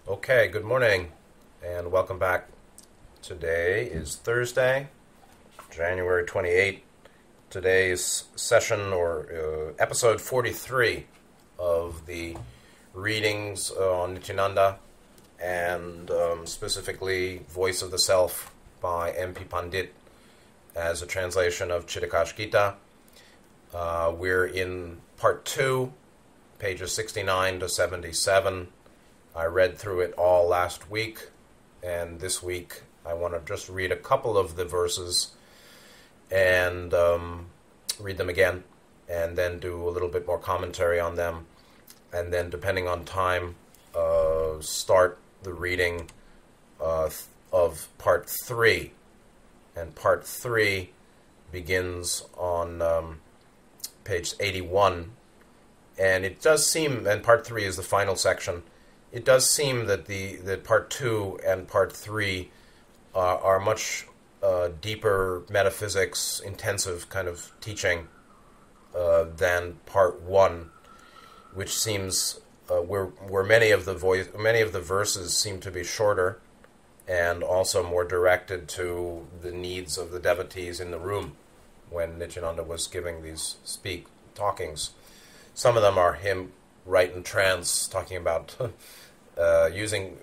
Okay, good morning and welcome back. Today is Thursday, January 28th. Today's session or episode 43 of the readings on Nityananda and specifically Voice of the Self by M.P. Pandit as a translation of Chittakash Gita. We're in part 2, pages 69 to 77. I read through it all last week, and this week I want to just read a couple of the verses and read them again, and then do a little bit more commentary on them, and then, depending on time, start the reading of part 3. And part 3 begins on page 81, and it does seem, and part 3 is the final section, it does seem that that part 2 and part 3 are much deeper metaphysics, intensive kind of teaching than part 1, which seems where many of the verses seem to be shorter and also more directed to the needs of the devotees in the room when Nityananda was giving these talkings. Some of them are him right in trance, talking about using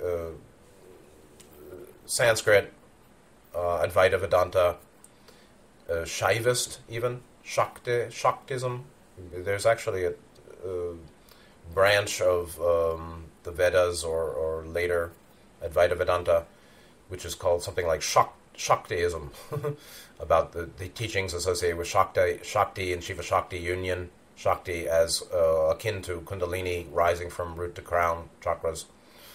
Sanskrit, Advaita Vedanta, Shaivist even, Shaktism. There's actually a branch of the Vedas or later Advaita Vedanta, which is called something like Shaktiism, about the teachings associated with Shakti and Shiva Shakti union, Shakti as akin to Kundalini rising from root to crown chakras.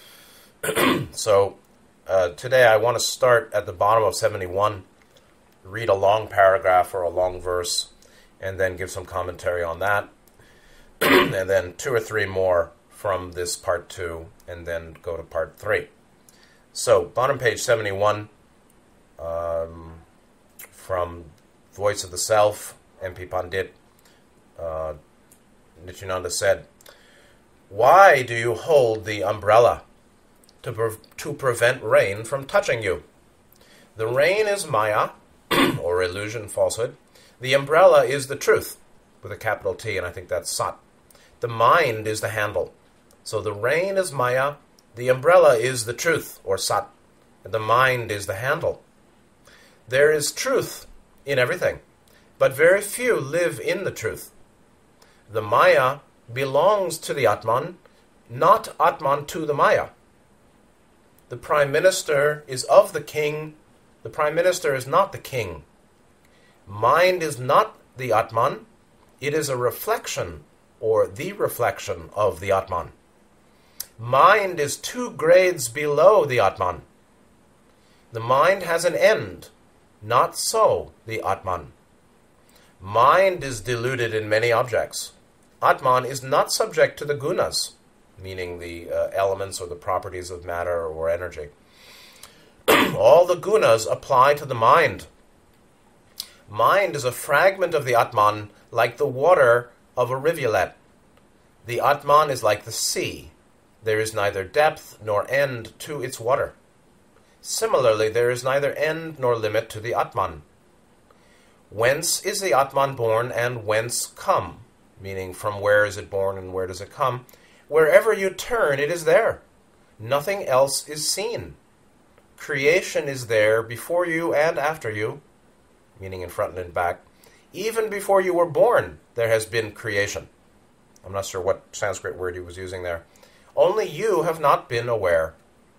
So today I want to start at the bottom of 71, read a long paragraph or a long verse, and then give some commentary on that, and then 2 or 3 more from this part 2, and then go to part 3. So, bottom page 71, from Voice of the Self, M.P. Pandit, Nityananda said, "Why do you hold the umbrella? To prevent rain from touching you. The rain is Maya, or illusion, falsehood. The umbrella is the truth, with a capital T, and I think that's Sat. The mind is the handle. So the rain is Maya, the umbrella is the truth, or Sat, and the mind is the handle. There is truth in everything, but very few live in the truth. The Maya belongs to the Atman, not Atman to the Maya. The Prime Minister is of the king. The Prime Minister is not the king. Mind is not the Atman. It is a reflection, or the reflection of the Atman. Mind is 2 grades below the Atman. The mind has an end. Not so the Atman. Mind is deluded in many objects. Atman is not subject to the gunas, meaning the elements or the properties of matter or energy. All the gunas apply to the mind. Mind is a fragment of the Atman, like the water of a rivulet. The Atman is like the sea. There is neither depth nor end to its water. Similarly, there is neither end nor limit to the Atman. Whence is the Atman born and whence come? Meaning, from where is it born and where does it come? Wherever you turn, it is there. Nothing else is seen. Creation is there before you and after you, meaning in front and in back. Even before you were born, there has been creation. I'm not sure what Sanskrit word he was using there. Only you have not been aware.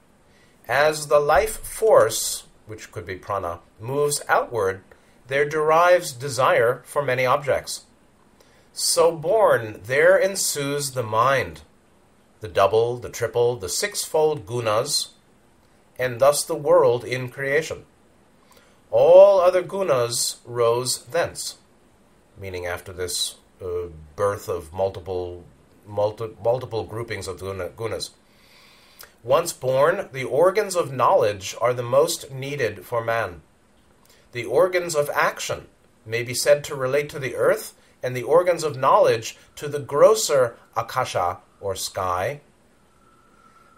As the life force, which could be prana, moves outward, there derives desire for many objects. So born, there ensues the mind, the double, the triple, the 6-fold gunas, and thus the world in creation. All other gunas rose thence, meaning after this birth of multiple groupings of gunas. Once born, the organs of knowledge are the most needed for man. The organs of action may be said to relate to the earth, and the organs of knowledge to the grosser akasha, or sky.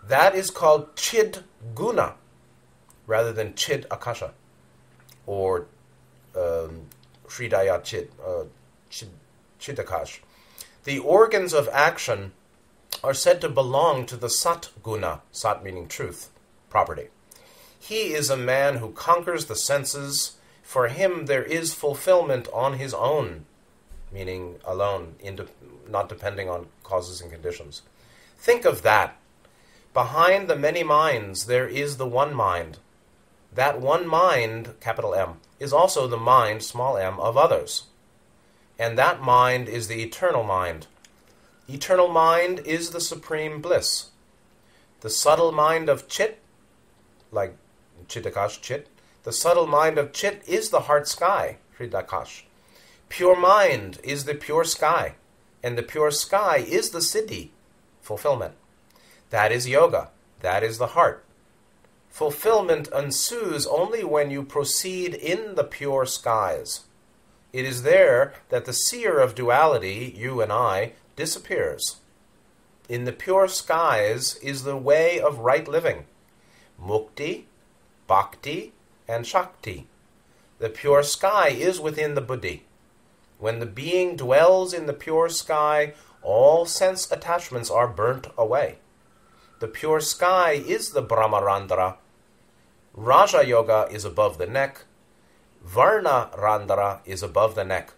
That is called Chid Guna, rather than Chid Akasha, or Hridaya Chid, Chidakash. The organs of action are said to belong to the Sat Guna, Sat meaning truth, property. He is a man who conquers the senses. For him there is fulfillment on his own, meaning alone, not depending on causes and conditions. Think of that. Behind the many minds there is the one mind. That one mind, capital M, is also the mind, small m, of others. And that mind is the eternal mind. Eternal mind is the supreme bliss. The subtle mind of Chit, like Chidakash, Chit, the subtle mind of Chit is the heart sky, Hridakash. Pure mind is the pure sky, and the pure sky is the Siddhi, fulfillment. That is yoga. That is the heart. Fulfillment ensues only when you proceed in the pure skies. It is there that the seer of duality, you and I, disappears. In the pure skies is the way of right living. Mukti, Bhakti, and Shakti. The pure sky is within the buddhi. When the being dwells in the pure sky, all sense attachments are burnt away. The pure sky is the Brahmarandhara. Raja Yoga is above the neck. Varna Randhara is above the neck.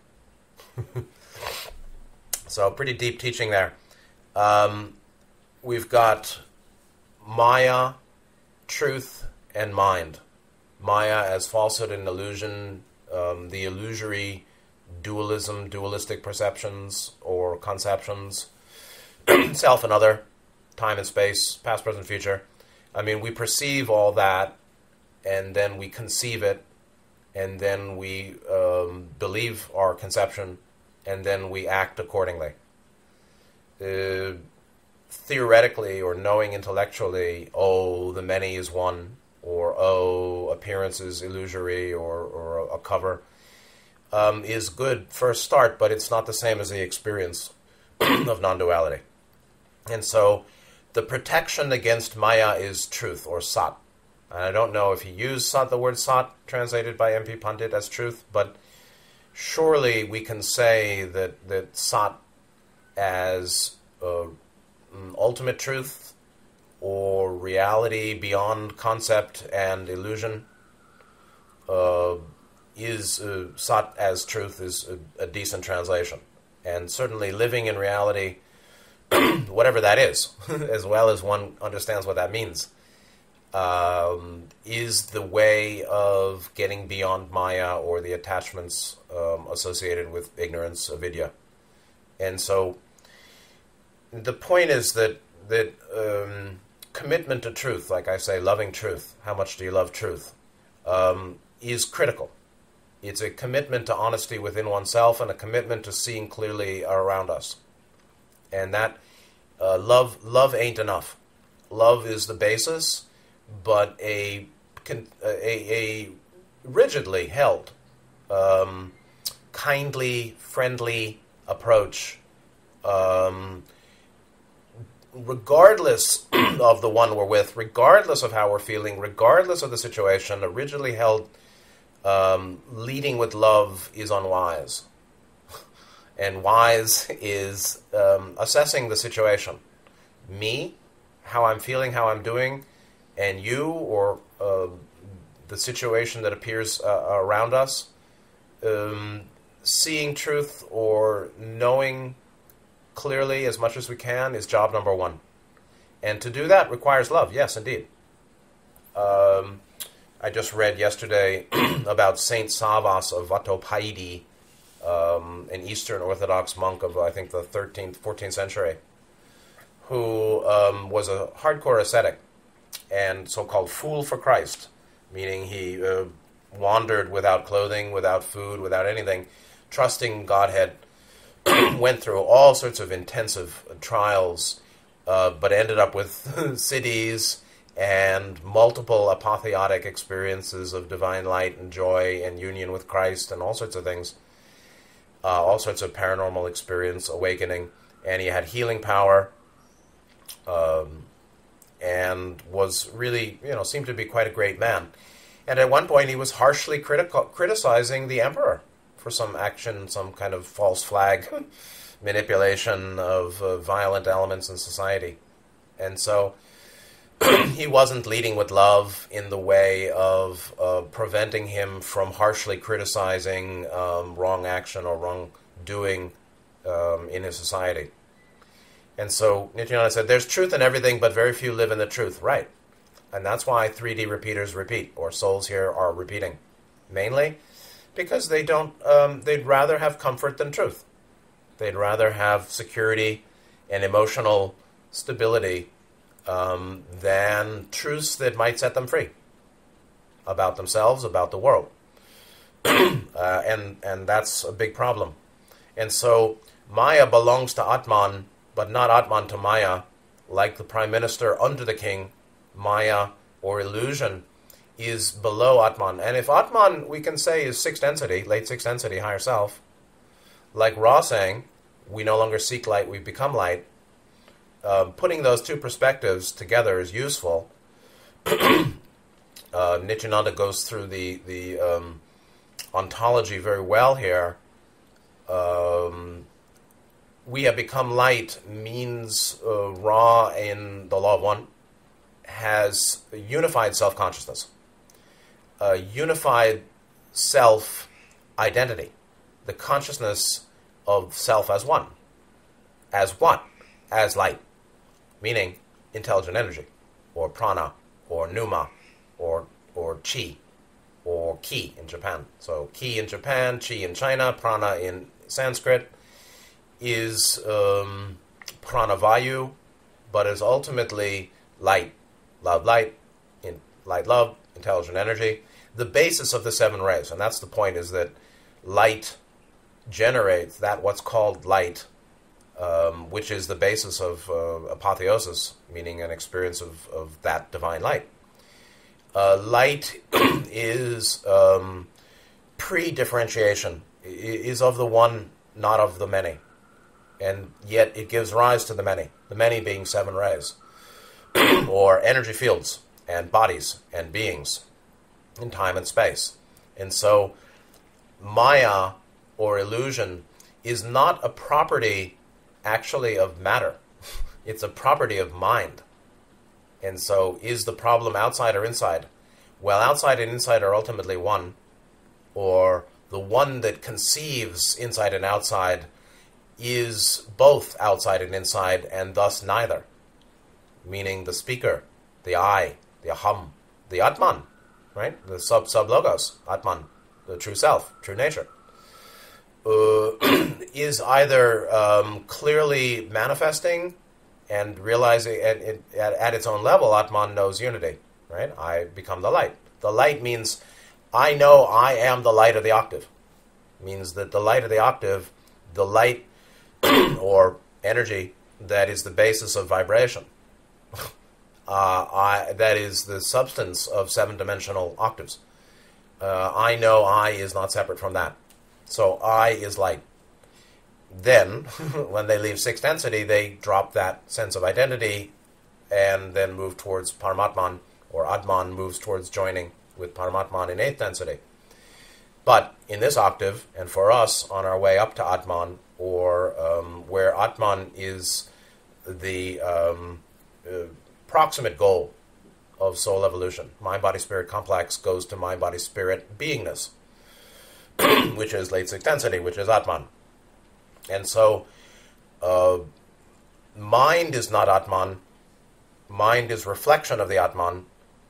So pretty deep teaching there. We've got Maya, truth, and mind. Maya as falsehood and illusion, the illusory dualism, dualistic perceptions or conceptions, self and other, time and space, past, present, future. I mean, we perceive all that, and then we conceive it, and then we believe our conception, and then we act accordingly. Theoretically or knowing intellectually, oh, the many is one, or oh, appearance is illusory, or a cover, is good first start, but it's not the same as the experience of non-duality. And so the protection against Maya is truth, or Sat. And I don't know if he used the word Sat, translated by M.P. Pandit, as truth, but surely we can say that Sat as ultimate truth, or reality beyond concept and illusion, is Sat as truth is a decent translation. And certainly living in reality, whatever that is, as well as one understands what that means, is the way of getting beyond Maya or the attachments associated with ignorance, avidya. And so the point is that commitment to truth, like I say, loving truth, how much do you love truth, is critical. It's a commitment to honesty within oneself and a commitment to seeing clearly around us. And that love ain't enough. Love is the basis, but a rigidly held, kindly, friendly approach, regardless of the one we're with, regardless of how we're feeling, regardless of the situation, a rigidly held leading with love is unwise. And wise is assessing the situation. Me, how I'm feeling, how I'm doing, and you, or the situation that appears around us, seeing truth or knowing clearly as much as we can is job number one. And to do that requires love, yes, indeed. I just read yesterday about Saint Savas of Vatopaidi, an Eastern Orthodox monk of, I think, the 13th, 14th century, who was a hardcore ascetic and so-called fool for Christ, meaning he wandered without clothing, without food, without anything, trusting Godhead, went through all sorts of intensive trials, but ended up with cities and multiple apotheotic experiences of divine light and joy and union with Christ and all sorts of things, all sorts of paranormal experience, awakening, and he had healing power, and and was really, seemed to be quite a great man. And at one point, he was harshly criticizing the emperor for some action, some kind of false flag manipulation of violent elements in society. And so he wasn't leading with love in the way of preventing him from harshly criticizing wrong action or wrong doing in his society. And so Nityananda said, there's truth in everything, but very few live in the truth. Right. And that's why 3D repeaters repeat, or souls here are repeating. Mainly because they don't, they'd rather have comfort than truth. They'd rather have security and emotional stability than truths that might set them free about themselves, about the world. And that's a big problem. And so Maya belongs to Atman, but not Atman to Maya. Like the prime minister under the king, Maya, or illusion, is below Atman. And if Atman, we can say, is sixth density, late sixth density, higher self, like Ra saying, we no longer seek light, we become light, putting those two perspectives together is useful. Nityananda goes through the ontology very well here. We have become light means Ra in the Law of One has a unified self-consciousness, a unified self-identity, the consciousness of self as one, as light, meaning intelligent energy, or prana, or pneuma, or chi, or ki in Japan. So ki in Japan, chi in China, prana in Sanskrit is pranavayu, but is ultimately light, love, light, light, love, intelligent energy, the basis of the seven rays. And that's the point, is that light generates that what's called light, which is the basis of apotheosis, meaning an experience of that divine light. Light is pre-differentiation, is of the one, not of the many. And yet it gives rise to the many being seven rays, or energy fields, and bodies, and beings, in time and space. And so Maya, or illusion, is not a property actually of matter. It's a property of mind. And so is the problem outside or inside? Well, outside and inside are ultimately one, or the one that conceives inside and outside is both outside and inside, and thus neither. Meaning the speaker, the I, the aham, the Atman, right? The sub-logos, Atman, the true self, true nature, is either clearly manifesting and realizing at its own level, Atman knows unity, right? I become the light. The light means I know I am the light of the octave. Means that the light of the octave, the light or energy that is the basis of vibration, that is the substance of seven-dimensional octaves. I know I is not separate from that. So I is light. Then, when they leave sixth density, they drop that sense of identity and then move towards Paramatman, or Atman moves towards joining with Paramatman in eighth density. But in this octave, and for us on our way up to Atman, or where Atman is the proximate goal of soul evolution, mind-body-spirit complex goes to mind-body-spirit beingness, which is late sixth density, which is Atman. And so mind is not Atman. Mind is reflection of the Atman.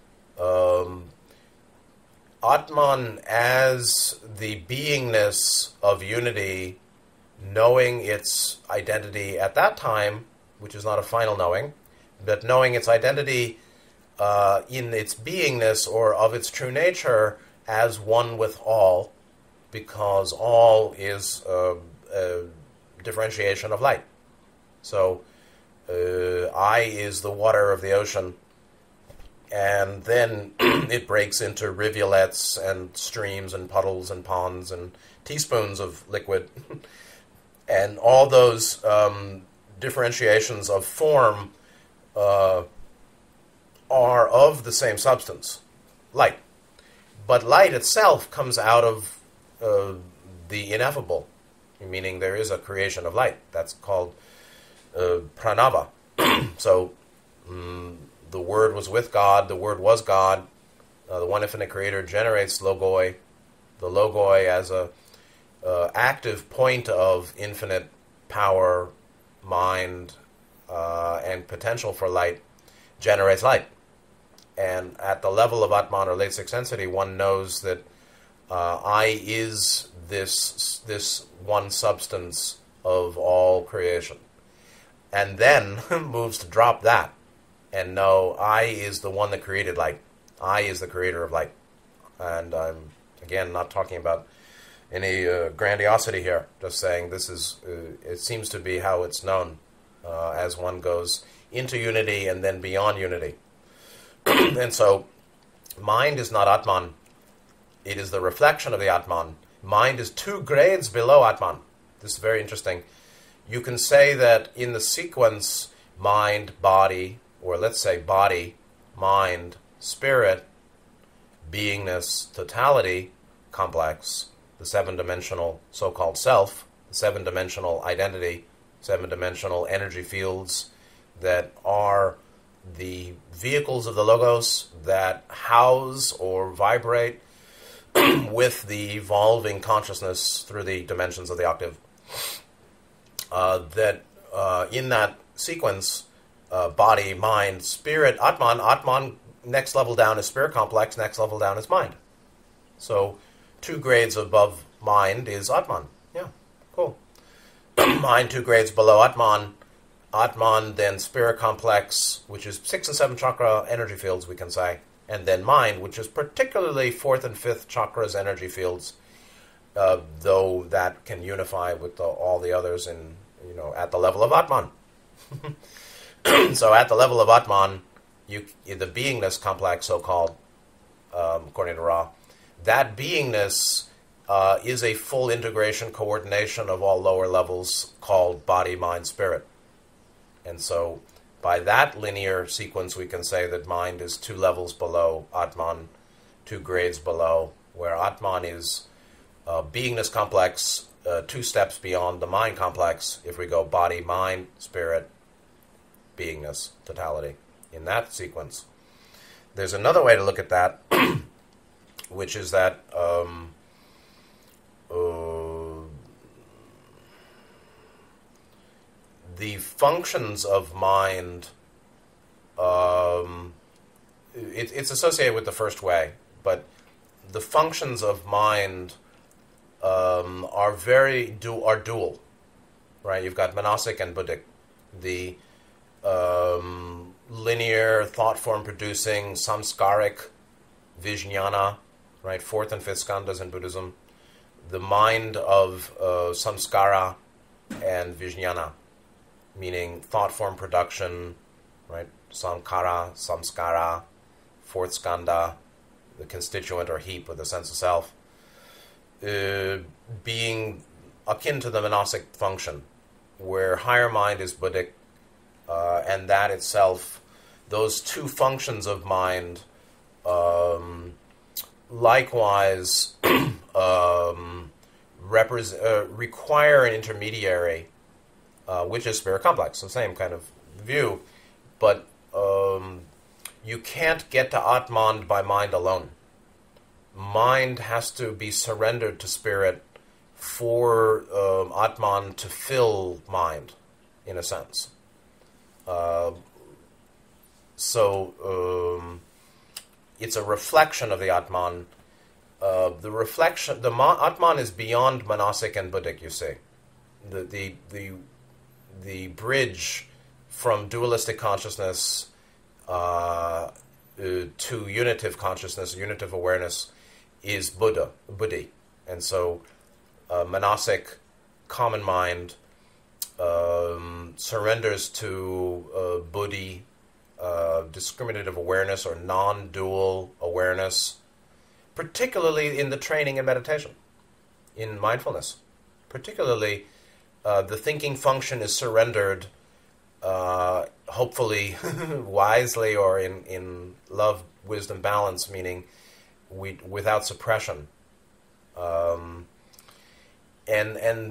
Atman as the beingness of unity, knowing its identity at that time, which is not a final knowing, but knowing its identity in its beingness or of its true nature as one with all, because all is a differentiation of light. So I is the water of the ocean, and then it breaks into rivulets and streams and puddles and ponds and teaspoons of liquid. And all those differentiations of form of the same substance, light. But light itself comes out of the ineffable, meaning there is a creation of light. That's called pranava. So the Word was with God, the Word was God, the one infinite creator generates logoi. The logoi as a active point of infinite power, mind, and potential for light generates light. And at the level of Atman or late sixth density, one knows that I is this one substance of all creation. And then moves to drop that and know I is the one that created light. I is the creator of light. And I'm, again, not talking about any grandiosity here, just saying this is, it seems to be how it's known as one goes into unity and then beyond unity. And so, mind is not Atman. It is the reflection of the Atman. Mind is 2 grades below Atman. This is very interesting. You can say that in the sequence, mind, body, or let's say body, mind, spirit, beingness, totality, complex, the 7-dimensional so-called self, the 7-dimensional identity, 7-dimensional energy fields that are the vehicles of the logos that house or vibrate with the evolving consciousness through the dimensions of the octave. In that sequence, body, mind, spirit, Atman, next level down is spirit complex, next level down is mind. So 2 grades above mind is Atman. Yeah, cool. Mind 2 grades below Atman, then spirit complex, which is 6 and 7 chakra energy fields, we can say, and then mind, which is particularly 4th and 5th chakras energy fields, though that can unify with all the others in, at the level of Atman. So at the level of Atman, the beingness complex, so-called, according to Ra, that beingness is a full integration, coordination of all lower levels called body, mind, spirit. And so by that linear sequence, we can say that mind is 2 levels below Atman, 2 grades below, where Atman is beingness complex, 2 steps beyond the mind complex, if we go body, mind, spirit, beingness, totality, in that sequence. There's another way to look at that, which is that the functions of mind, it's associated with the first way, but the functions of mind are dual, right? You've got Manasic and Buddhic. The linear thought form producing samskaric vijnana, right? 4th and 5th skandhas in Buddhism. The mind of samskara and vijnana, meaning thought form production, right? Sankara, samskara, 4th skandha, the constituent or heap of the sense of self, being akin to the Manasic function, where higher mind is Buddhic, and that itself, those 2 functions of mind, likewise require an intermediary, which is spirit complex, the same kind of view, but you can't get to Atman by mind alone. Mind has to be surrendered to spirit for Atman to fill mind, in a sense. So it's a reflection of the Atman. The Atman is beyond Manasic and Buddhic, you see. The bridge from dualistic consciousness to unitive consciousness, unitive awareness, is Buddhi. And so Manasic, common mind, surrenders to Buddhi, discriminative awareness or non-dual awareness, particularly in the training and meditation, in mindfulness. Particularly, the thinking function is surrendered hopefully wisely or in love, wisdom, balance, meaning without suppression. And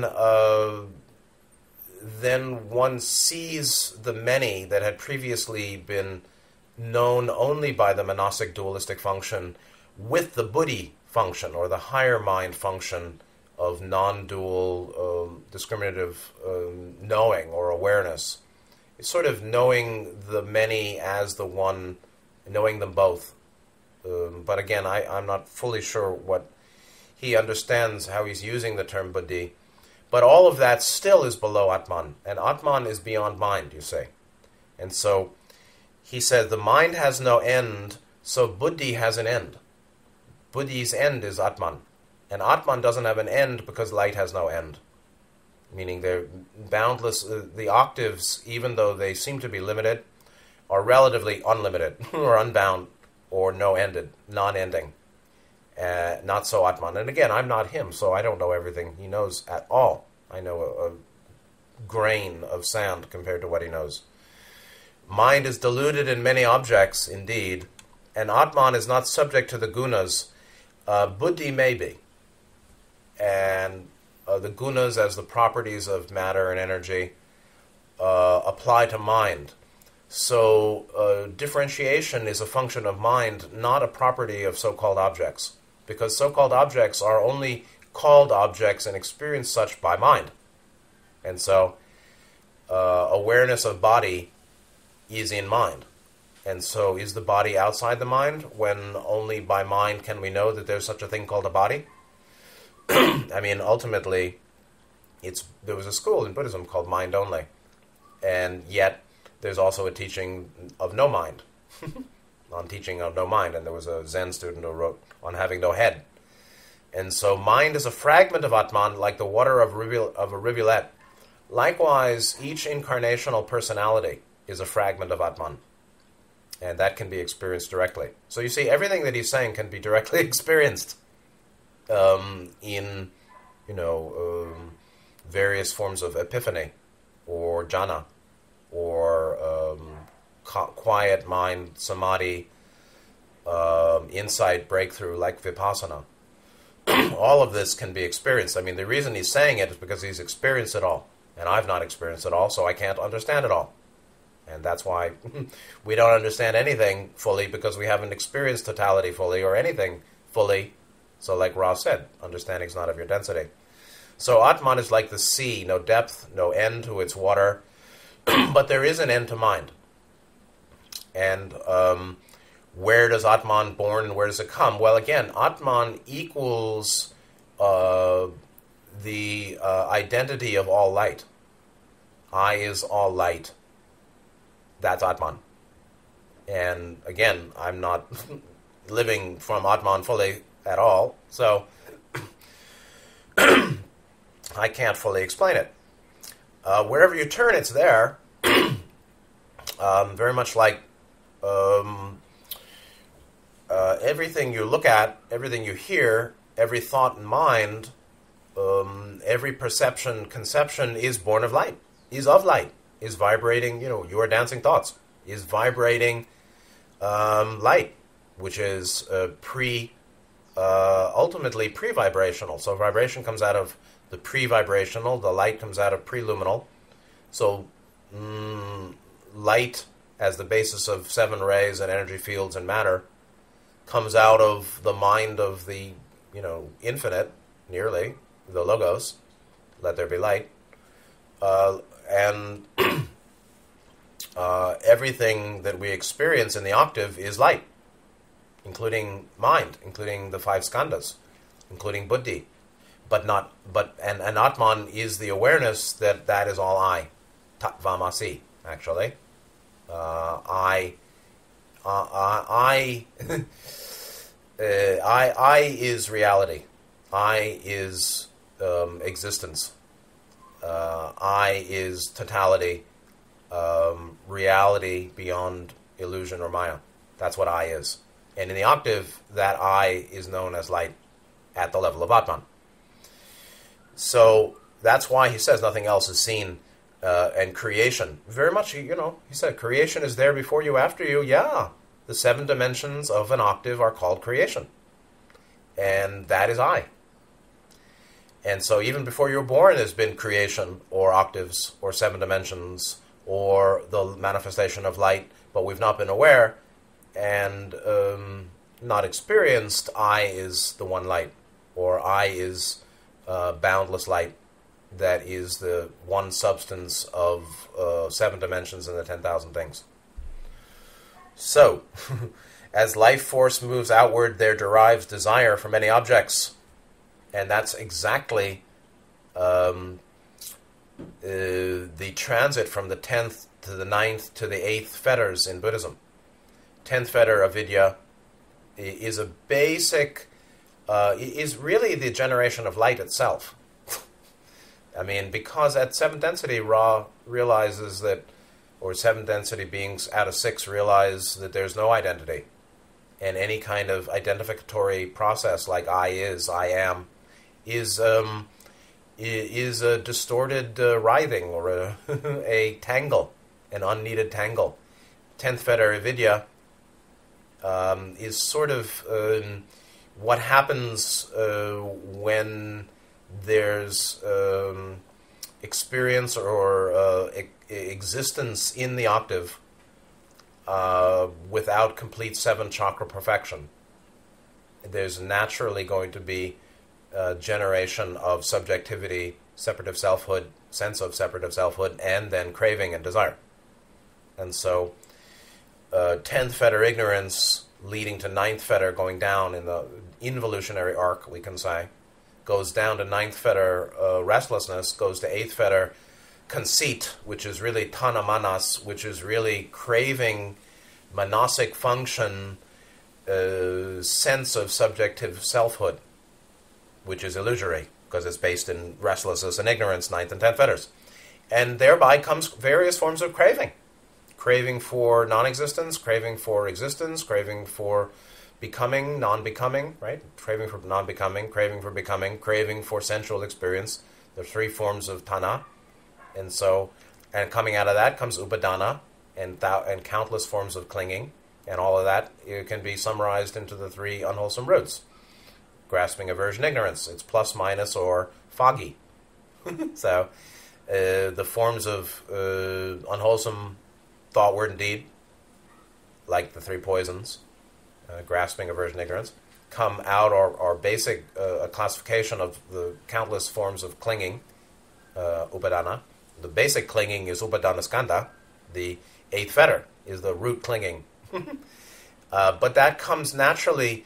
then one sees the many that had previously been known only by the monastic dualistic function with the buddhi function, or the higher mind function of non-dual discriminative knowing or awareness. It's sort of knowing the many as the one, knowing them both. But again, I'm not fully sure what he understands, how he's using the term buddhi. But all of that still is below Atman. And Atman is beyond mind, you say. And so he said the mind has no end, so buddhi has an end. Buddhi's end is Atman. And Atman doesn't have an end because light has no end. Meaning they're boundless. The octaves, even though they seem to be limited, are relatively unlimited or unbound or no-ended, non-ending. Not so Atman. And again, I'm not him, so I don't know everything he knows at all. I know a grain of sand compared to what he knows. Mind is deluded in many objects, indeed, and Atman is not subject to the gunas. Buddhi may be. And the gunas, as the properties of matter and energy, apply to mind. So differentiation is a function of mind, not a property of so-called objects. Because so-called objects are only called objects and experienced such by mind. And so awareness of body is in mind. And so is the body outside the mind, when only by mind can we know that there's such a thing called a body? I mean, ultimately, there was a school in Buddhism called Mind Only. And yet, there's also a teaching of no mind. On teaching of no mind. And there was a Zen student who wrote on having no head. And so mind is a fragment of Atman, like the water of a rivulet. Likewise, each incarnational personality is a fragment of Atman. And that can be experienced directly. So you see, everything that he's saying can be directly experienced in, various forms of epiphany, or jhana, or quiet mind, samadhi, insight, breakthrough, like vipassana. All of this can be experienced. I mean, the reason he's saying it is because he's experienced it all. And I've not experienced it all, so I can't understand it all. And that's why we don't understand anything fully, because we haven't experienced totality fully, or anything fully. So like Ross said, understanding is not of your density. So Atman is like the sea, no depth, no end to its water, but there is an end to mind. And where does Atman born and where does it come? Well, again, Atman equals the identity of all light. I is all light. That's Atman. And again, I'm not living from Atman fully at all, so I can't fully explain it. Wherever you turn, it's there. Very much like everything you look at, everything you hear, every thought and mind, every perception, conception is born of light, is of light, is vibrating, your dancing thoughts, is vibrating light, which is ultimately pre-vibrational. So vibration comes out of the pre-vibrational, the light comes out of pre-luminal. So light, as the basis of 7 rays and energy fields and matter, comes out of the mind of the, infinite, nearly, the logos, let there be light. And everything that we experience in the octave is light, including mind, including the 5 skandhas, including buddhi. And Atman is the awareness that is all I. Tattvamasi, actually. I is reality. I is existence. I is totality, reality beyond illusion or maya. That's what I is. And in the octave, that I is known as light at the level of Atman. So that's why he says nothing else is seen. And creation, very much, he said, creation is there before you, after you. Yeah, the 7 dimensions of an octave are called creation. And that is I. And so even before you were born, there's been creation, or octaves, or 7 dimensions, or the manifestation of light, but we've not been aware and not experienced. I is the one light, or I is boundless light. That is the one substance of 7 dimensions and the 10,000 things. So, as life force moves outward, there derives desire for many objects. And that's exactly the transit from the 10th to the 9th to the 8th fetters in Buddhism. 10th fetter, avidya, is a basic, is really the generation of light itself. I mean, because at 7th density, Ra realizes that, or 7th density beings out of 6 realize that there's no identity. And any kind of identificatory process like I am, is a distorted writhing, or a tangle, an unneeded tangle. 10th fetter, avidya, is sort of what happens when there's experience or existence in the octave without complete 7 chakra perfection. There's naturally going to be generation of subjectivity, separative selfhood, sense of separative selfhood, and then craving and desire. And so 10th fetter ignorance leading to 9th fetter, going down in the involutionary arc, we can say, goes down to 9th fetter restlessness, goes to 8th fetter conceit, which is really tana manas, which is really craving, manasic function, sense of subjective selfhood, which is illusory, because it's based in restlessness and ignorance, 9th and 10th fetters. And thereby comes various forms of craving. Craving for non-existence, craving for existence, craving for becoming, non-becoming, right? Craving for non-becoming, craving for becoming, craving for sensual experience. There are 3 forms of tana. And so, and coming out of that comes upadana and countless forms of clinging. And all of that can be summarized into the 3 unwholesome roots. Grasping, aversion, ignorance. It's plus, minus, or foggy. So, the forms of unwholesome thought, word, and deed, like the 3 poisons, grasping, aversion, ignorance, come out, or basic a classification of the countless forms of clinging, upadana. The basic clinging is upadana skandha. The 8th fetter is the root clinging. But that comes naturally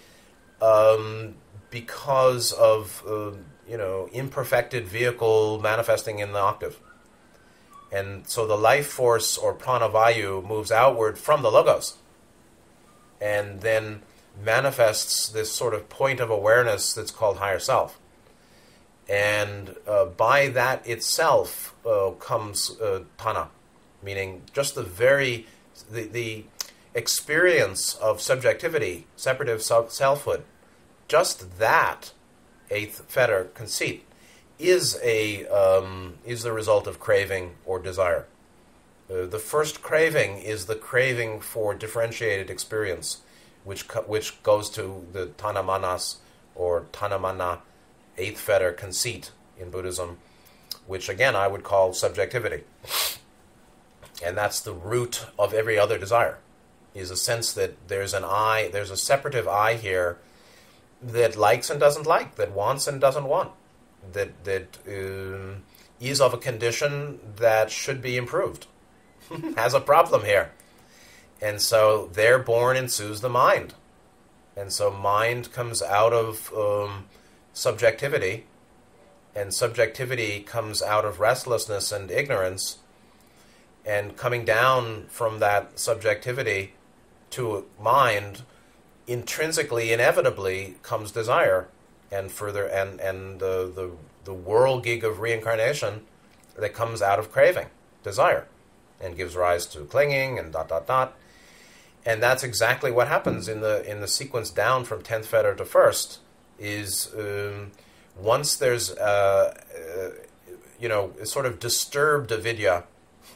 because of imperfected vehicle manifesting in the octave. And so the life force, or pranavayu, moves outward from the logos and then manifests this sort of point of awareness that's called higher self. And by that itself comes tana, meaning just the experience of subjectivity, separative selfhood, just that 8th fetter conceit is the result of craving or desire. The first craving is the craving for differentiated experience, which goes to the tana manas, or tana mana, 8th fetter conceit in Buddhism, which again I would call subjectivity. And that's the root of every other desire, is a sense that there's an I, there's a separative I here that likes and doesn't like, that wants and doesn't want, that is of a condition that should be improved, has a problem here. And so thereborn ensues the mind. And so mind comes out of subjectivity, and subjectivity comes out of restlessness and ignorance, and coming down from that subjectivity to mind, intrinsically, inevitably, comes desire, and further, and the whirl-gig of reincarnation that comes out of craving, desire, and gives rise to clinging and ... And that's exactly what happens in the sequence down from 10th fetter to 1st, is once there's sort of disturbed avidya,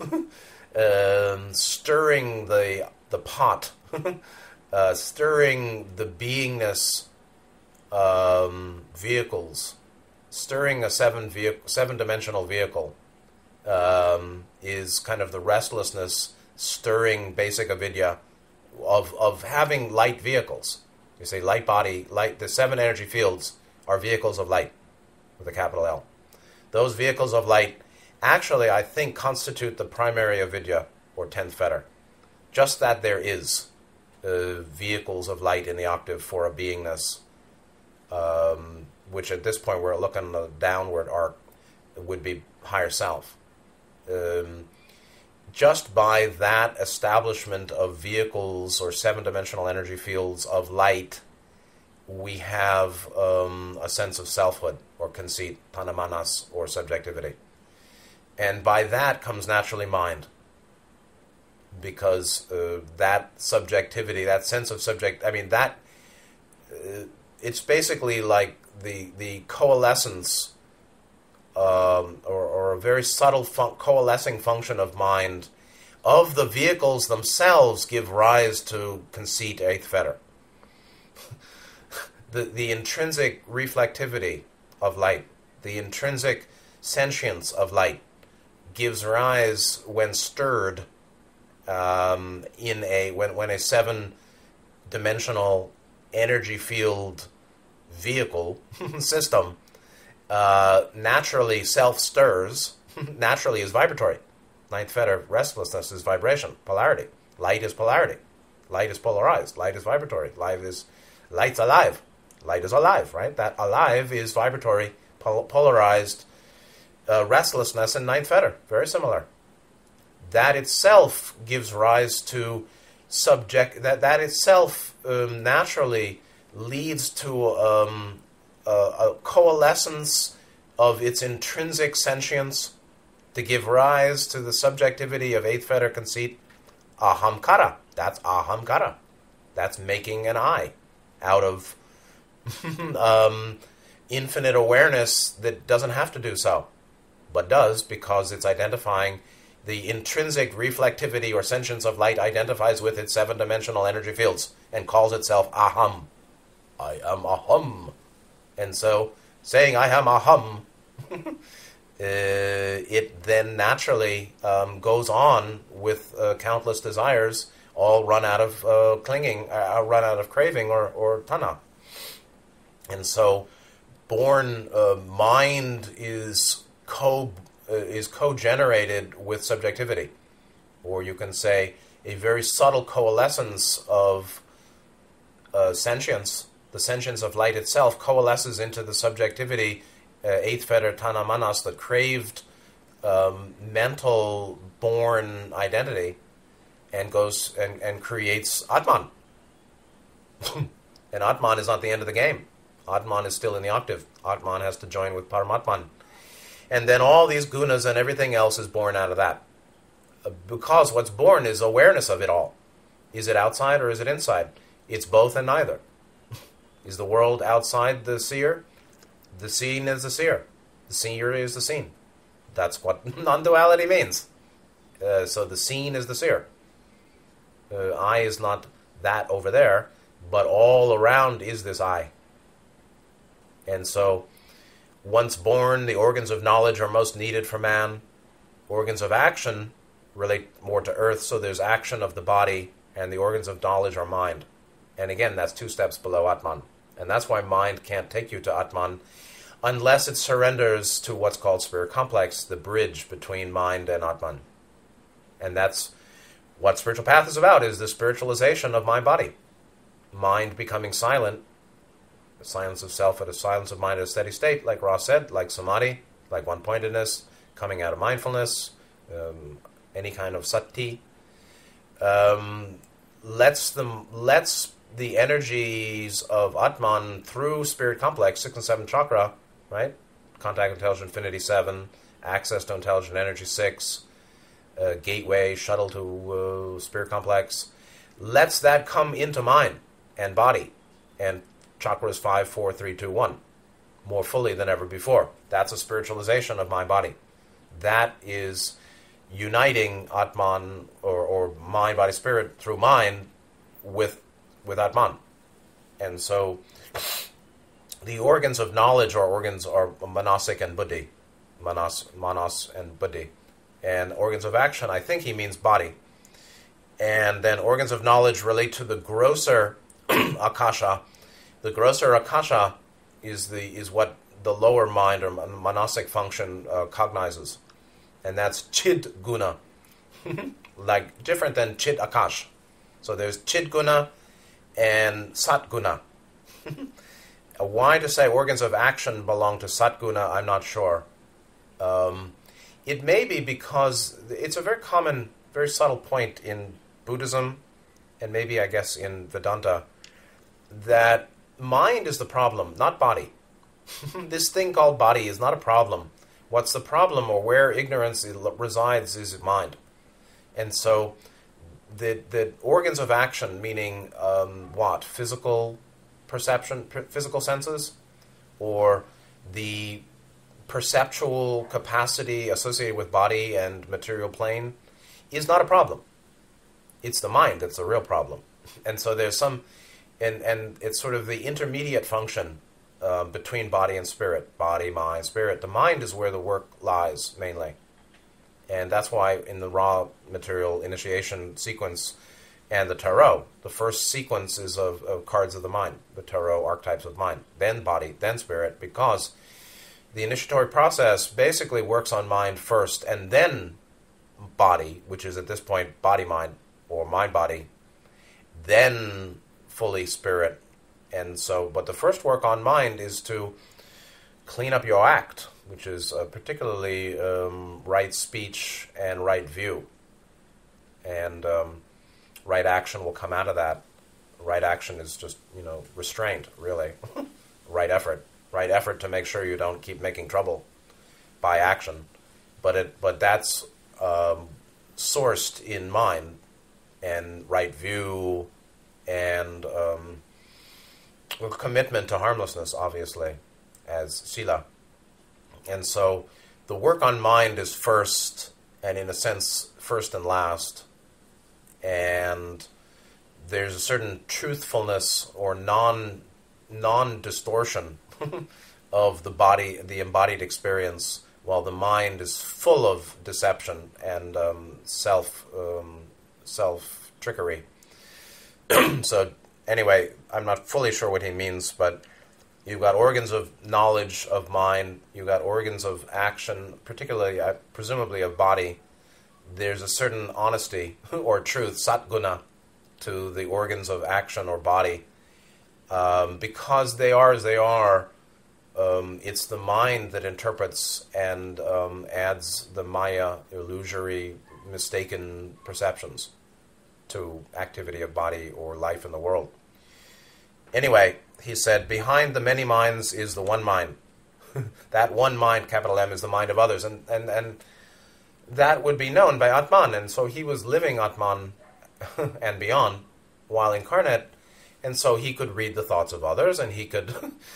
stirring the pot, stirring the beingness vehicles, stirring a seven-dimensional vehicle is kind of the restlessness stirring basic avidya of having light vehicles. You say light body, light. The seven energy fields are vehicles of light with a capital L. Those vehicles of light actually, I think, constitute the primary avidya or 10th fetter. Just that there is vehicles of light in the octave for a beingness, which at this point we're looking at a downward arc, would be higher self. Just by that establishment of vehicles or seven-dimensional energy fields of light, we have a sense of selfhood or conceit, tanamanas, or subjectivity. And by that comes naturally mind. Because that subjectivity, that sense of it's basically like the coalescence or a very subtle coalescing function of mind of the vehicles themselves give rise to conceit, eighth fetter. The intrinsic reflectivity of light, the intrinsic sentience of light gives rise, when stirred, when a seven-dimensional energy field vehicle system naturally self-stirs, naturally is vibratory. Ninth fetter, restlessness, is vibration, polarity. Light is polarity. Light is polarized. Light is vibratory. Light's alive. Light is alive, right? That alive is vibratory, polarized restlessness in ninth fetter. Very similar. That itself gives rise to that itself naturally leads to a coalescence of its intrinsic sentience to give rise to the subjectivity of eighth fetter conceit, ahamkara. That's ahamkara. That's making an I out of infinite awareness that doesn't have to do so, but does because it's identifying the intrinsic reflectivity or sentience of light, identifies with its seven-dimensional energy fields and calls itself aham. I am aham. And so, saying I am aham, it then naturally goes on with countless desires, all run out of clinging, run out of craving or tana. And so, born mind is co-generated with subjectivity, or you can say a very subtle coalescence of sentience. The sentience of light itself coalesces into the subjectivity, eighth fetter tana manas, the craved mental born identity, and goes and creates Atman. And Atman is not the end of the game. Atman is still in the octave. Atman has to join with Paramatman. And then all these gunas and everything else is born out of that. Because what's born is awareness of it all. Is it outside or is it inside? It's both and neither. Is the world outside the seer? The seen is the seer. The seer is the seen. That's what non-duality means. So the seen is the seer. I is not that over there, but all around is this I. And so, once born, the organs of knowledge are most needed for man. Organs of action relate more to earth, so there's action of the body, and the organs of knowledge are mind. And again, that's 2 steps below Atman. And that's why mind can't take you to Atman unless it surrenders to what's called spirit complex, the bridge between mind and Atman. And that's what spiritual path is about, is the spiritualization of my body. Mind becoming silent, the silence of self at a silence of mind at a steady state, like Ross said, like samadhi, like one-pointedness, coming out of mindfulness, any kind of sati, lets the energies of Atman through spirit complex, 6 and 7 chakra, right? Contact intelligent infinity 7, access to intelligent energy 6, gateway, shuttle to spirit complex, lets that come into mind and body, and chakras 5, 4, 3, 2, 1, more fully than ever before. That's a spiritualization of my body. that is uniting Atman, or mind, body, spirit, through mind with Atman. And so the organs of knowledge are manasik and buddhi. Manas and buddhi. And organs of action, I think he means body. And then organs of knowledge relate to the grosser akasha. The grosser akasha is what the lower mind or manasic function cognizes. And that's chid guna. Like different than chid akash. So there's chid guna and sat guna. Why to say organs of action belong to sat guna, I'm not sure. It may be because it's a very common, very subtle point in Buddhism, and maybe I guess in Vedanta, that mind is the problem, not body. This thing called body is not a problem. What's the problem, or where ignorance resides, is mind. And so the organs of action, meaning what? Physical perception, physical senses, or the perceptual capacity associated with body and material plane, is not a problem. It's the mind that's the real problem. And so there's some, and it's sort of the intermediate function between body and spirit. Body, mind, spirit. The mind is where the work lies, mainly. And that's why in the raw material initiation sequence and the tarot, the first sequence is of cards of the mind, the tarot archetypes of mind, then body, then spirit, because the initiatory process basically works on mind first and then body, which is at this point body-mind or mind-body, then fully spirit. And so, but the first work on mind is to clean up your act, which is particularly right speech and right view. And right action will come out of that. Right action is just, restraint, really. Right effort to make sure you don't keep making trouble by action. But that's sourced in mind, and right view, and commitment to harmlessness, obviously, as sila. And so the work on mind is first, and in a sense, first and last. And there's a certain truthfulness or non-distortion of the body, the embodied experience, while the mind is full of deception and self-trickery. So anyway, I'm not fully sure what he means, but you've got organs of knowledge of mind, you've got organs of action, particularly, presumably, of body. There's a certain honesty or truth, satguna, to the organs of action or body. Because they are as they are, it's the mind that interprets and adds the maya, illusory, mistaken perceptions to activity of body or life in the world. Anyway, he said, behind the many minds is the one mind. That one mind, capital M, is the mind of others. And that would be known by Atman. And so he was living Atman and beyond while incarnate. And so he could read the thoughts of others, and he could,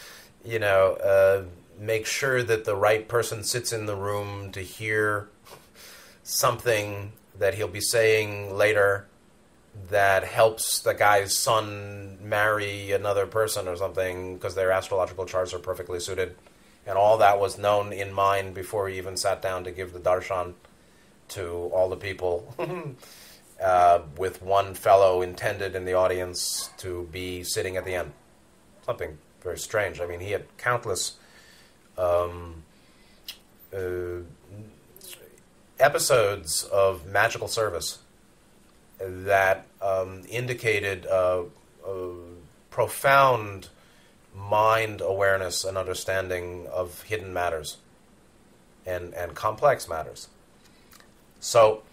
make sure that the right person sits in the room to hear something that he'll be saying later that helps the guy's son marry another person or something because their astrological charts are perfectly suited. And all that was known in mind before he even sat down to give the darshan to all the people, with one fellow intended in the audience to be sitting at the end. Something very strange. I mean, he had countless episodes of magical service that indicated profound mind awareness and understanding of hidden matters and complex matters. So,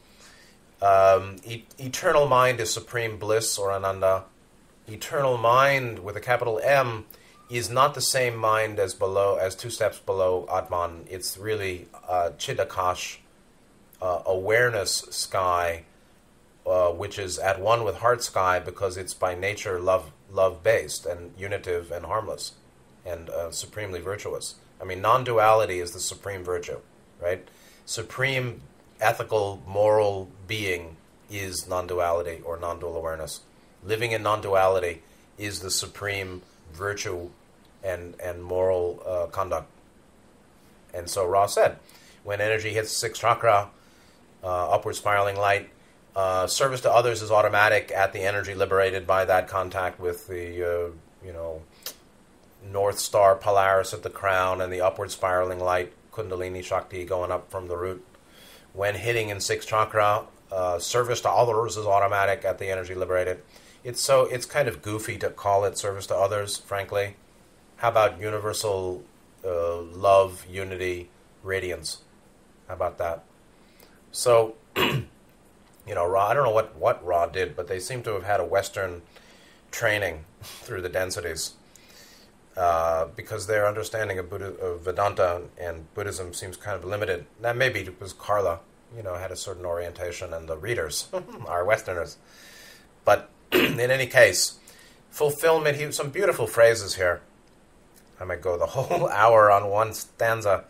eternal mind is supreme bliss or ananda. Eternal mind with a capital M is not the same mind as two steps below Atman. It's really Chidakash, awareness sky, which is at one with heart sky because it's by nature love-based and unitive and harmless and supremely virtuous. I mean, non-duality is the supreme virtue, right? supreme ethical, moral being is non-duality or non-dual awareness. Living in non-duality is the supreme virtue and moral conduct. And so Ra said, when energy hits the sixth chakra, upward spiraling light, service to others is automatic at the energy liberated by that contact with the, North Star Polaris at the crown and the upward spiraling light, Kundalini Shakti going up from the root. When hitting in sixth chakra, service to others is automatic at the energy liberated. It's kind of goofy to call it service to others, frankly. How about universal love, unity, radiance? How about that? So, Ra, I don't know what Ra did, but they seem to have had a Western training through the densities. Because their understanding of Vedanta and Buddhism seems kind of limited. That maybe it was Carla, had a certain orientation, and the readers are Westerners. But in any case, fulfillment, some beautiful phrases here. I might go the whole hour on one stanza.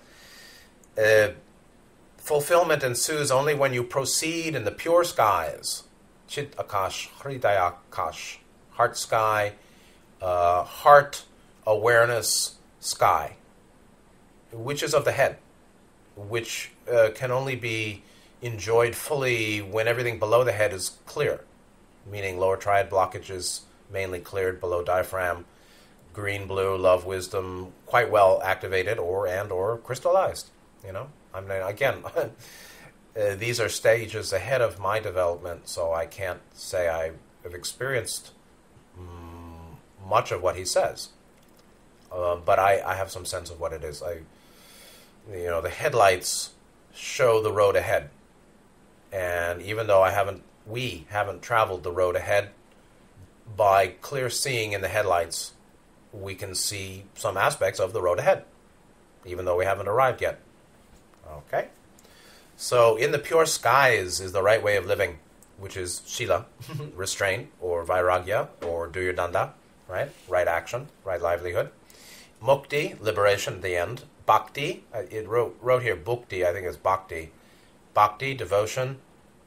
Fulfillment ensues only when you proceed in the pure skies. Chit Akash, Hridaya Akash, heart sky, heart awareness sky, which is of the head, which can only be enjoyed fully when everything below the head is clear, meaning lower triad blockages mainly cleared below diaphragm, green, blue, love, wisdom, quite well activated or crystallized. I mean, again, these are stages ahead of my development, so I can't say I have experienced much of what he says. But I have some sense of what it is. The headlights show the road ahead, and even though we haven't traveled the road ahead, by clear seeing in the headlights, we can see some aspects of the road ahead, even though we haven't arrived yet. Okay? So in the pure skies is the right way of living, which is Shila, restraint, or Vairagya, or do your danda, right? Right action, right livelihood. Mukti, liberation at the end. Bhakti, it wrote here Bhukti, I think it's Bhakti. Bhakti, devotion,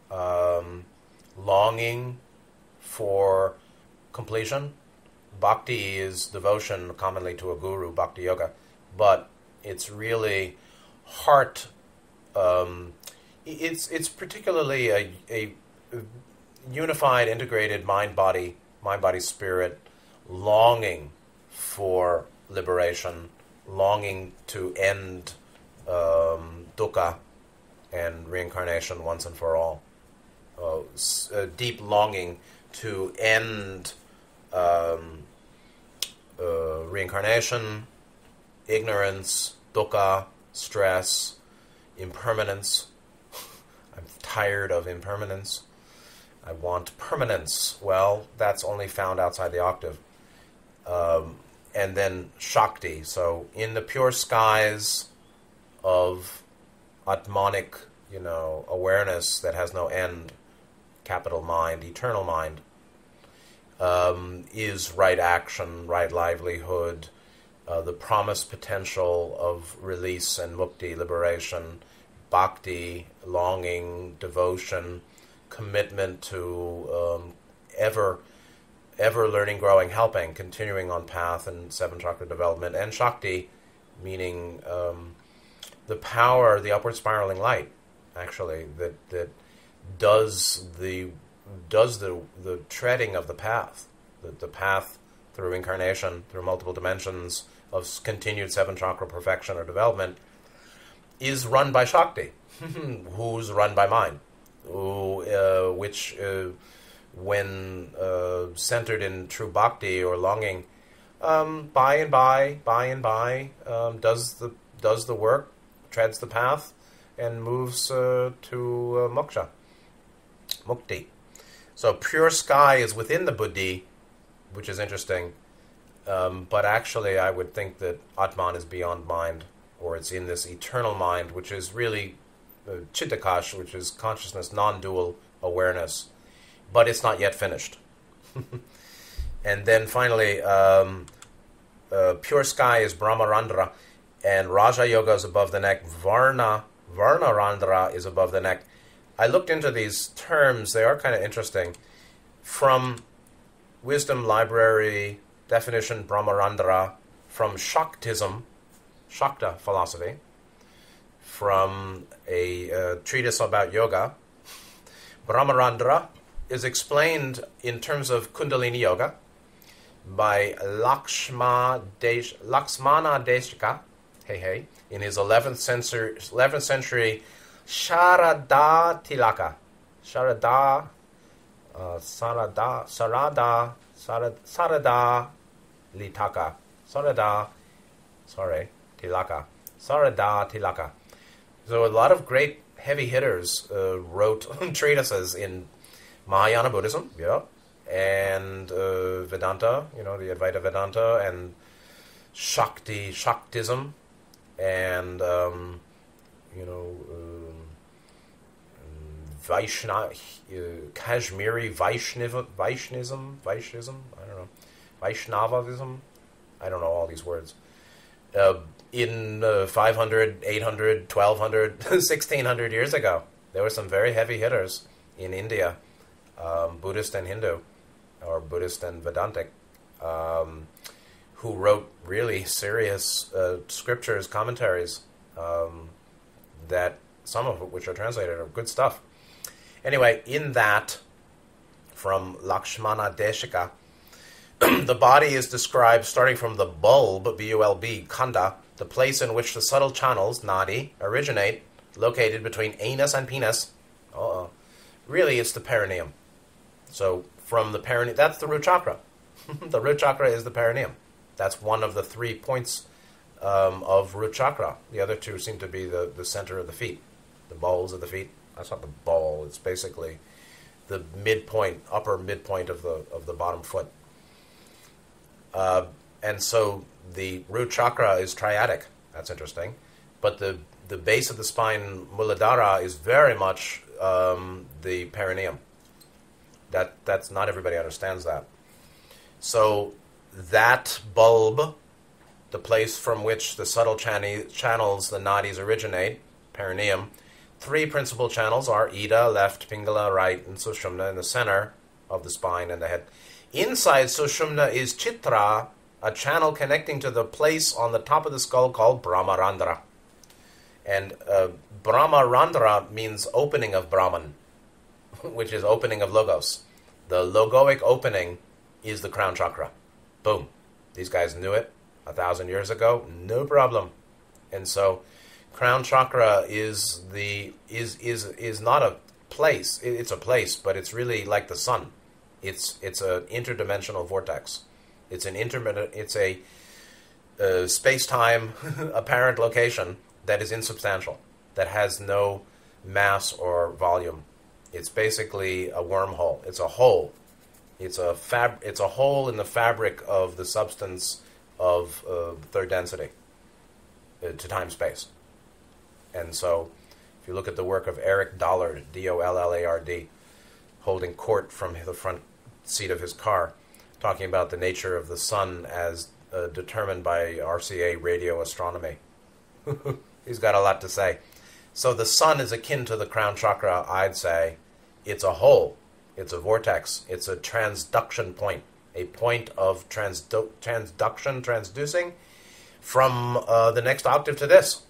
longing for completion. Bhakti is devotion commonly to a guru, Bhakti Yoga, but it's really heart. It's particularly a unified, integrated mind-body, spirit, longing for liberation, longing to end dukkha and reincarnation once and for all. A deep longing to end reincarnation, ignorance, dukkha, stress, impermanence. I'm tired of impermanence. I want permanence. Well, that's only found outside the octave. And then Shakti. So in the pure skies of Atmanic, awareness that has no end, capital mind, eternal mind, is right action, right livelihood, the promised potential of release and mukti, liberation, bhakti, longing, devotion, commitment to ever learning, growing, helping, continuing on path and seven chakra development, and Shakti, meaning the power, the upward spiraling light, actually, that does the treading of the path, the path through incarnation, through multiple dimensions of continued seven chakra perfection or development, is run by Shakti, who's run by mind, which when centered in true bhakti or longing, by and by, does the work, treads the path, and moves to moksha, mukti. So pure sky is within the buddhi, which is interesting. But actually, I would think that Atman is beyond mind, or it's in this eternal mind, which is really Chittakash, which is consciousness, non-dual awareness. But it's not yet finished. And then finally, pure sky is Brahmarandra, and Raja Yoga is above the neck. Varna Varnarandhra is above the neck. I looked into these terms. They are kind of interesting. From Wisdom Library definition, Brahmarandhra, from Shaktism, Shakta philosophy, from a treatise about yoga, Brahmarandhra is explained in terms of Kundalini Yoga by Lakshmana Deshika, in his 11th century Sharada Tilaka. Sarada Litaka. Sarada Tilaka. So a lot of great heavy hitters wrote treatises in Mahayana Buddhism, and Vedanta, the Advaita Vedanta, and Shaktism, and Kashmiri Vaishnavism, I don't know, Vaishnavism, I don't know all these words. In 500, 800, 1200, 1600 years ago, there were some very heavy hitters in India, Buddhist and Hindu, or Buddhist and Vedantic, who wrote really serious scriptures, commentaries, that some of which are translated are good stuff. Anyway, in that, from Lakshmana Deshika, the body is described starting from the bulb, B-U-L-B, khanda, the place in which the subtle channels, nadi, originate, located between anus and penis. Really, it's the perineum. So, from the perineum, that's the root chakra. The root chakra is the perineum. That's one of the 3 points of root chakra. The other 2 seem to be the center of the feet, the balls of the feet. That's not the ball. It's basically the midpoint, upper midpoint of the bottom foot. And so the root chakra is triadic. That's interesting. But the base of the spine, Muladhara, is very much the perineum. That's not everybody understands that. So that bulb, the place from which the subtle channels, the nadis, originate, perineum, 3 principal channels are Ida, left, Pingala, right, and Sushumna in the center of the spine and the head. Inside Sushumna is Chitra, a channel connecting to the place on the top of the skull called Brahmarandhra. And Brahmarandhra means opening of Brahman, which is opening of Logos. The logoic opening is the crown chakra. Boom. These guys knew it 1,000 years ago, no problem. And so crown chakra is not a place. It's a place, but it's really like the sun. It's an interdimensional vortex. It's a space-time apparent location that is insubstantial, that has no mass or volume. It's basically a wormhole. It's a hole. It's a hole in the fabric of the substance of third density to time-space. And so, if you look at the work of Eric Dollard, D-O-L-L-A-R-D, holding court from the front seat of his car, talking about the nature of the sun as determined by RCA radio astronomy. He's got a lot to say. So the sun is akin to the crown chakra, I'd say. It's a hole. It's a vortex. It's a transduction point. A point of transduction, transducing from the next octave to this.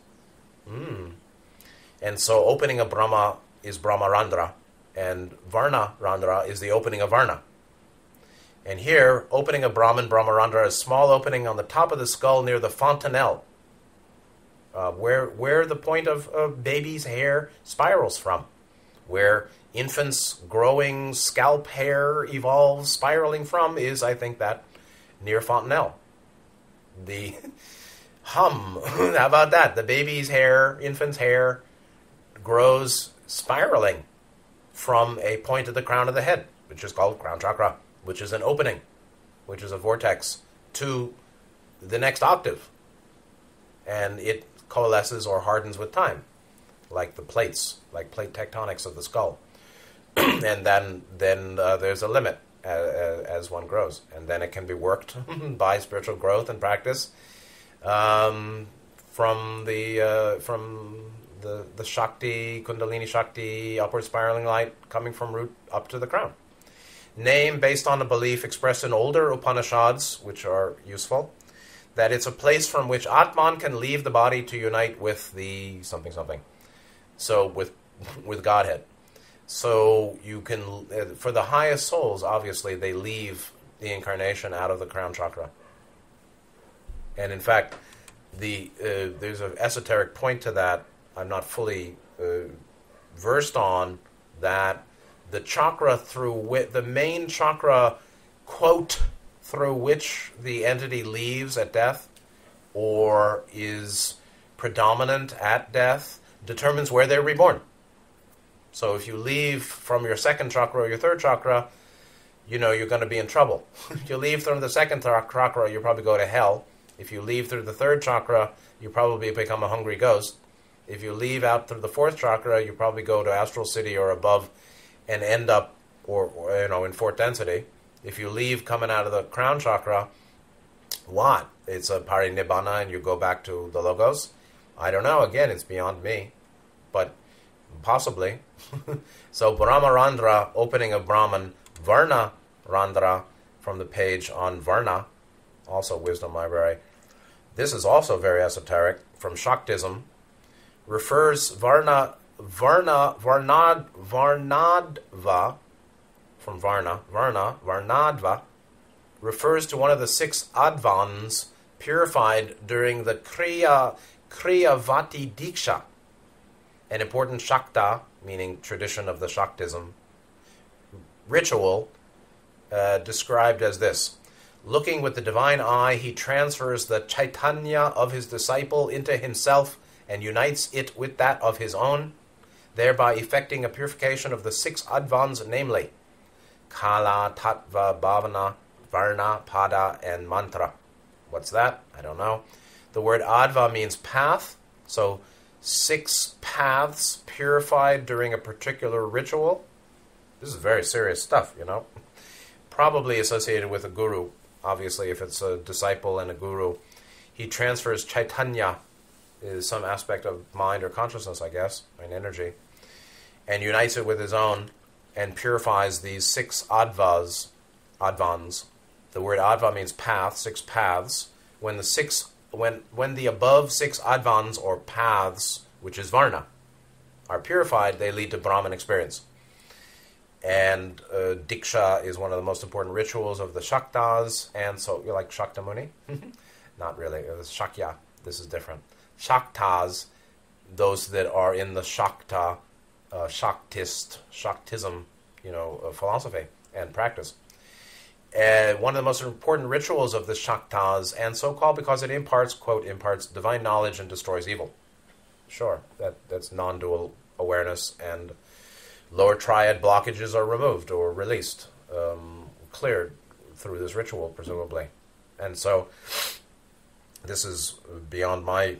And so opening of Brahma is Brahmarandhra, and Varnarandhra is the opening of Varna. And here, opening of Brahman, Brahmarandhra, is a small opening on the top of the skull near the fontanelle, where the point of baby's hair spirals from, where infants' growing scalp hair evolves spiraling from is, I think, that near fontanelle. The how about that? The baby's hair, infant's hair, grows spiraling from a point at the crown of the head, which is called crown chakra, which is an opening, which is a vortex to the next octave. And it coalesces or hardens with time, like the plates, like plate tectonics of the skull. And then there's a limit as one grows. And then it can be worked by spiritual growth and practice from the Shakti, Kundalini Shakti, upward spiraling light coming from root up to the crown. Name based on a belief expressed in older Upanishads, which are useful, that it's a place from which Atman can leave the body to unite with the something something. So with Godhead. So you can, for the highest souls, obviously, they leave the incarnation out of the crown chakra. And in fact, there's an esoteric point to that I'm not fully versed on, that the chakra the main chakra, quote, through which the entity leaves at death or is predominant at death determines where they're reborn. So if you leave from your second chakra or your third chakra, you're going to be in trouble. If you leave from the second chakra, you'll probably go to hell. If you leave through the third chakra, you probably become a hungry ghost. If you leave out through the fourth chakra, you probably go to astral city or above and end up or in fourth density. If you leave coming out of the crown chakra, what? It's a parinibbana and you go back to the logos? I don't know. Again, it's beyond me. But possibly. So Brahmarandra, opening of Brahman, Varna Randra, from the page on Varna, also Wisdom Library. This is also very esoteric, from Shaktism. Refers Varnadva, from Varnadva, refers to one of the 6 advans purified during the Kriyavati Diksha, an important Shakta, meaning tradition of the Shaktism, ritual, described as this. Looking with the divine eye, he transfers the Chaitanya of his disciple into himself and unites it with that of his own, thereby effecting a purification of the 6 advans, namely Kala, Tattva, Bhavana, Varna, Pada, and Mantra. What's that? I don't know. The word adva means path, so 6 paths purified during a particular ritual. This is very serious stuff, Probably associated with a guru. Obviously, if it's a disciple and a guru, he transfers Chaitanya, is some aspect of mind or consciousness, I guess, and energy, and unites it with his own, and purifies these 6 advans. The word adva means path, 6 paths. When the above 6 advans or paths, which is varna, are purified, they lead to Brahman experience. And Diksha is one of the most important rituals of the Shaktas, and so you like Shaktamuni? Not really. It was Shakya. This is different. Shaktas, those that are in the Shakta, Shaktism, philosophy and practice. One of the most important rituals of the Shaktas, and so called because it imparts, quote, imparts divine knowledge and destroys evil. Sure, that's non-dual awareness, and lower triad blockages are removed or released, cleared through this ritual, presumably. And so this is beyond my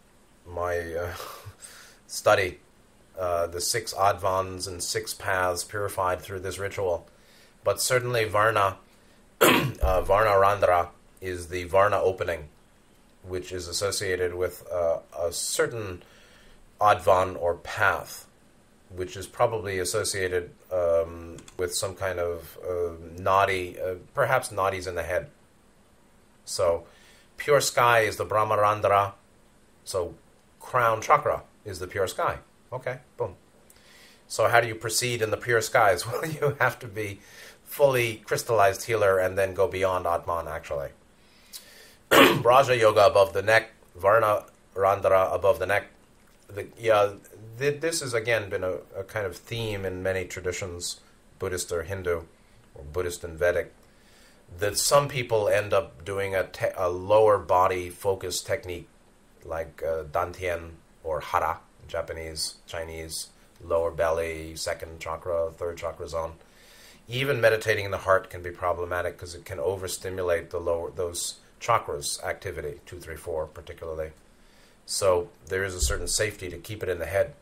study, the 6 advans and 6 paths purified through this ritual. But certainly Varna, Varnarandra, is the Varna opening, which is associated with a certain advan or path, which is probably associated with some kind of nadi, perhaps nadis in the head. So pure sky is the Brahmarandra, so crown chakra is the pure sky. Okay, boom. So how do you proceed in the pure skies? Well, you have to be fully crystallized healer and then go beyond Atman, actually. Braja Yoga above the neck, Varna Randra above the neck. This has, again, been a kind of theme in many traditions, Buddhist or Hindu, or Buddhist and Vedic, that some people end up doing a lower body focus technique, like Dantian or Hara, Japanese, Chinese, lower belly, second chakra, third chakra zone. Even meditating in the heart can be problematic because it can overstimulate those chakras activity, 2, 3, 4 particularly. So there is a certain safety to keep it in the head.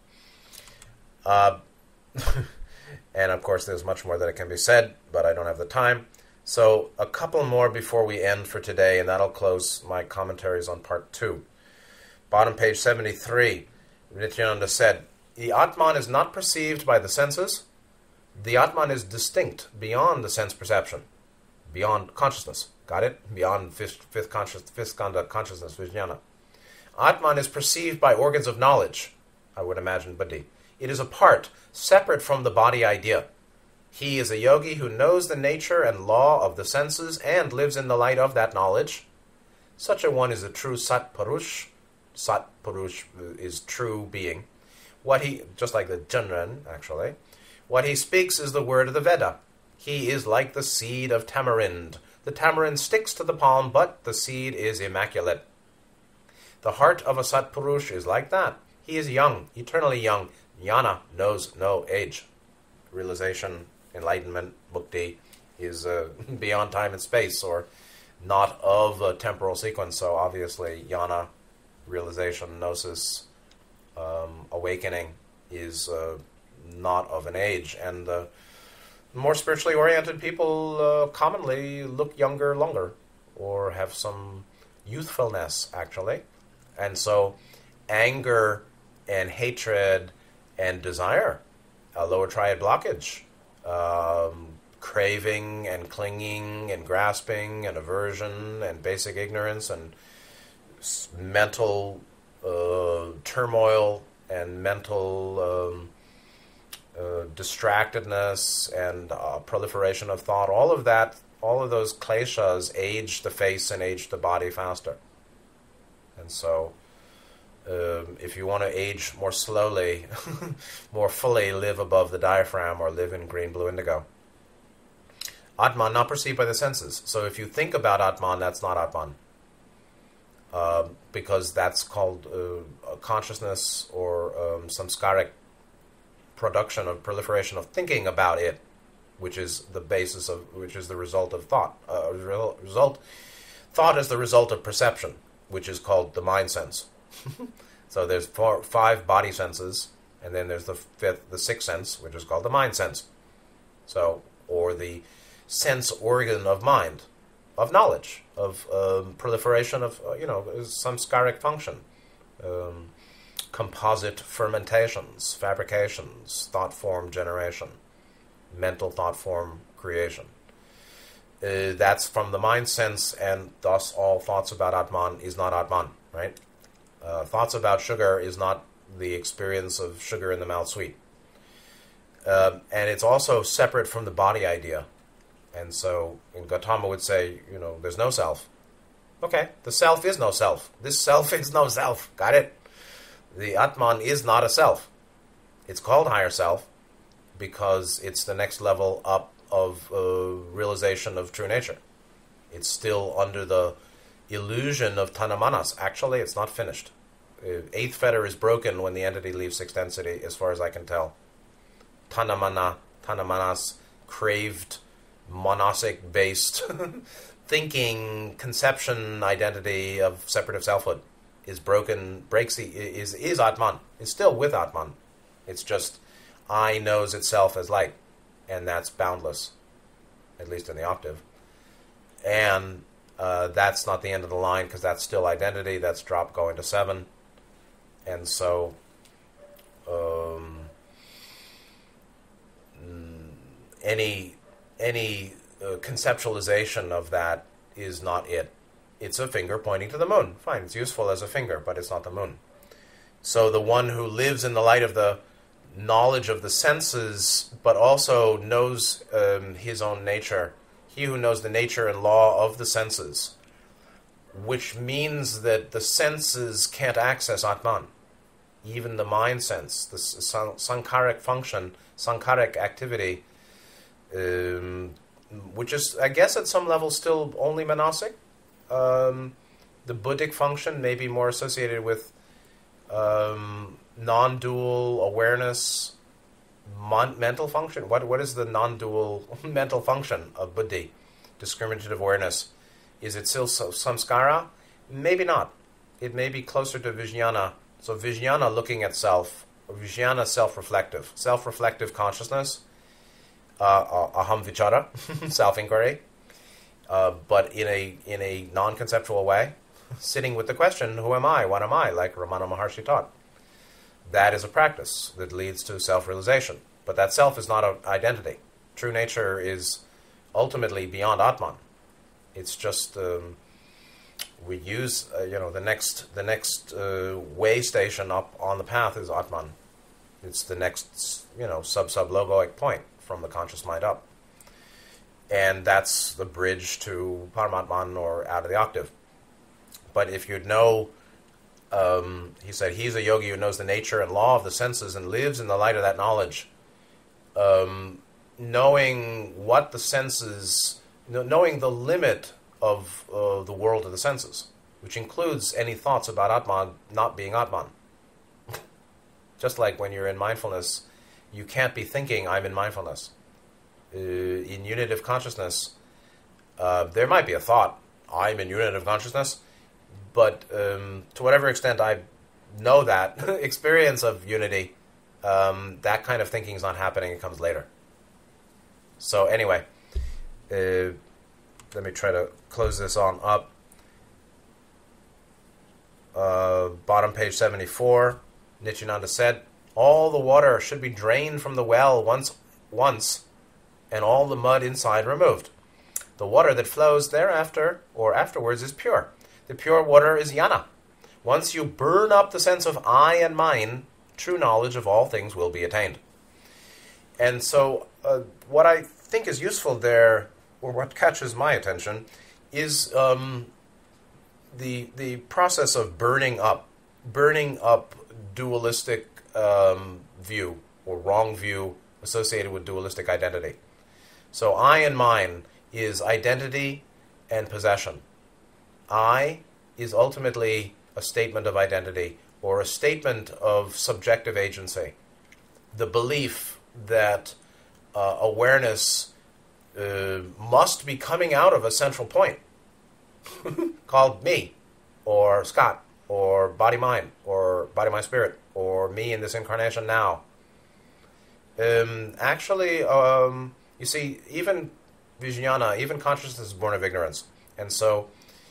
And of course there's much more that can be said, but I don't have the time. So a couple more before we end for today, and that'll close my commentaries on part 2. Bottom page 73. Nityananda said, the Atman is not perceived by the senses. The Atman is distinct beyond the sense perception, beyond consciousness. Got it? Beyond fifth skandha consciousness, Vijnana. Atman is perceived by organs of knowledge, I would imagine buddhi. It is apart, separate from the body idea. He is a yogi who knows the nature and law of the senses and lives in the light of that knowledge. Such a one is a true Sat Purush. Sat Purush is true being. Just like the Janran, actually, what he speaks is the word of the Veda. He is like the seed of tamarind. The tamarind sticks to the palm, but the seed is immaculate. The heart of a Sat Purush is like that. He is young, eternally young. Jnana knows no age. Realization, enlightenment, mukti is beyond time and space, or not of a temporal sequence. So obviously, jnana, realization, gnosis, awakening is not of an age. And more spiritually oriented people commonly look younger longer, or have some youthfulness, actually. And so anger and hatred and desire, a lower triad blockage, craving and clinging and grasping and aversion and basic ignorance and mental turmoil and mental distractedness and proliferation of thought, all of those kleshas age the face and age the body faster. And so if you want to age more slowly, more fully, live above the diaphragm or live in green, blue, indigo. Atman not perceived by the senses. So if you think about Atman, that's not Atman. Because that's called a consciousness or samskaric production of proliferation of thinking about it, which is the result of thought. Thought is the result of perception, which is called the mind sense. So there's 5 body senses, and then there's the sixth sense, which is called the mind sense. So, or the sense organ of mind, of knowledge, of proliferation of samskaric function, composite fermentations, fabrications, thought form generation, mental thought form creation. That's from the mind sense, and thus all thoughts about Atman is not Atman, right? Thoughts about sugar is not the experience of sugar in the mouth sweet. And it's also separate from the body idea. And so, Gautama would say, there's no self. Okay, the self is no self. This self is no self. Got it? The Atman is not a self. It's called higher self because it's the next level up of realization of true nature. It's still under the illusion of Tanamanas. Actually, it's not finished. 8th fetter is broken when the entity leaves 6th density, as far as I can tell. Tanamanas, craved, monasic-based thinking, conception, identity of separative selfhood is broken, is Atman. It's still with Atman. It's just I knows itself as light, and that's boundless, at least in the octave. And that's not the end of the line, because that's still identity. That's drop going to 7. And so any conceptualization of that is not it. It's a finger pointing to the moon. Fine, it's useful as a finger, but it's not the moon. So the one who lives in the light of the knowledge of the senses, but also knows his own nature, he who knows the nature and law of the senses, which means that the senses can't access Atman. Even the mind sense, the sankharic function, sankharic activity, which is, I guess, at some level still only manasic. The buddhic function may be more associated with non-dual awareness, mental function. What is the non-dual mental function of buddhi? Discriminative awareness. Is it still samskara? Maybe not. It may be closer to vijnana. So vijnana, looking at self, vijnana, self-reflective consciousness, aham vichara, self-inquiry, but in a non-conceptual way, sitting with the question, who am I, what am I, like Ramana Maharshi taught. that is a practice that leads to self-realization. But that self is not an identity. True nature is ultimately beyond Atman. It's just we use the next way station up on the path is Atman. It's the next sub-logoic point from the conscious mind up, and that's the bridge to Paramatman or out of the octave. But if you know, he said, he's a yogi who knows the nature and law of the senses and lives in the light of that knowledge. Knowing what the senses, knowing the limit of the world of the senses, which includes any thoughts about Atman not being Atman. Just like when you're in mindfulness, you can't be thinking, I'm in mindfulness. In unitive consciousness, there might be a thought, I'm in unitive consciousness, but to whatever extent I know that experience of unity, that kind of thinking is not happening, it comes later. So anyway, let me try to close this on up. Bottom page 74, Nityananda said, all the water should be drained from the well once, and all the mud inside removed. The water that flows thereafter or afterwards is pure. The pure water is jnana. Once you burn up the sense of I and mine, true knowledge of all things will be attained. And so what I think is useful there, or what catches my attention, is the process of burning up dualistic view or wrong view associated with dualistic identity. So I and mine is identity and possession. I is ultimately a statement of identity or a statement of subjective agency. The belief that awareness must be coming out of a central point called me, or Scott, or body-mind, or body-mind-spirit, or me in this incarnation now. Actually, you see, even vijnana, even consciousness is born of ignorance. And so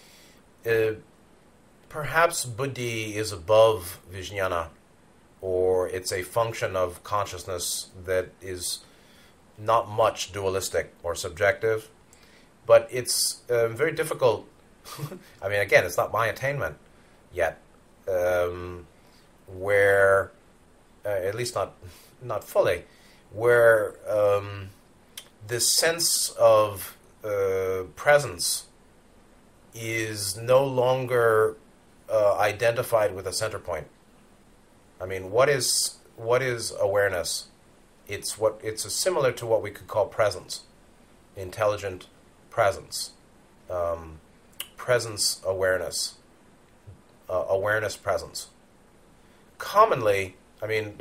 perhaps buddhi is above vijnana, or it's a function of consciousness that is not much dualistic or subjective, but it's very difficult. I mean, again, it's not my attainment yet, where, at least not fully, where this sense of presence is no longer identified with a center point. I mean, what is awareness? It's similar to what we could call presence, intelligent presence, presence awareness, awareness presence. Commonly, I mean,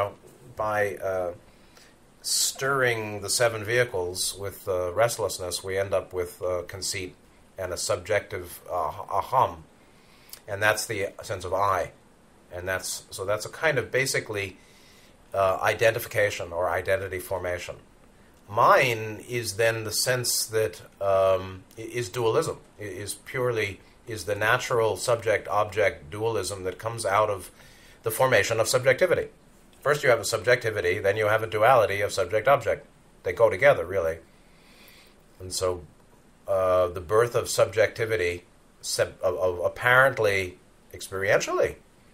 by stirring the seven vehicles with restlessness, we end up with conceit and a subjective aham, and that's the sense of I, and that's a kind of basically identification or identity formation. Mine is then the sense that is dualism, is the natural subject-object dualism that comes out of the formation of subjectivity. First you have a subjectivity, then you have a duality of subject-object. They go together, really. And so the birth of subjectivity, of apparently, experientially,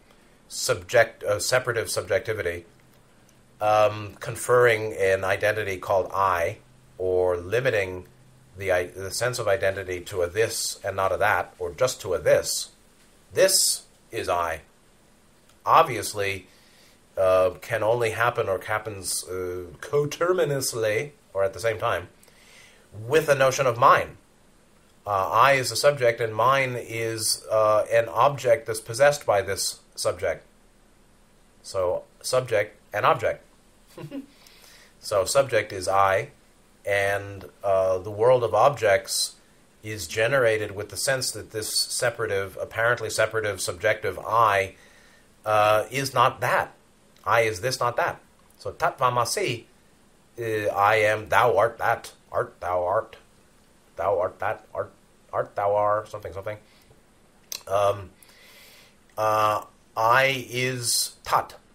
separative subjectivity, conferring an identity called I, or limiting the sense of identity to a this and not a that, or just to a this. This is I. Obviously, can only happen or happens coterminously, or at the same time, with a notion of mine. I is a subject, and mine is an object that's possessed by this subject. So, subject and object. So, subject is I, and the world of objects is generated with the sense that this apparently separative, subjective I is not that. I is this, not that. So, tatvamasi, I am, thou art that, art thou art, thou art that, art thou are, something. I is tat.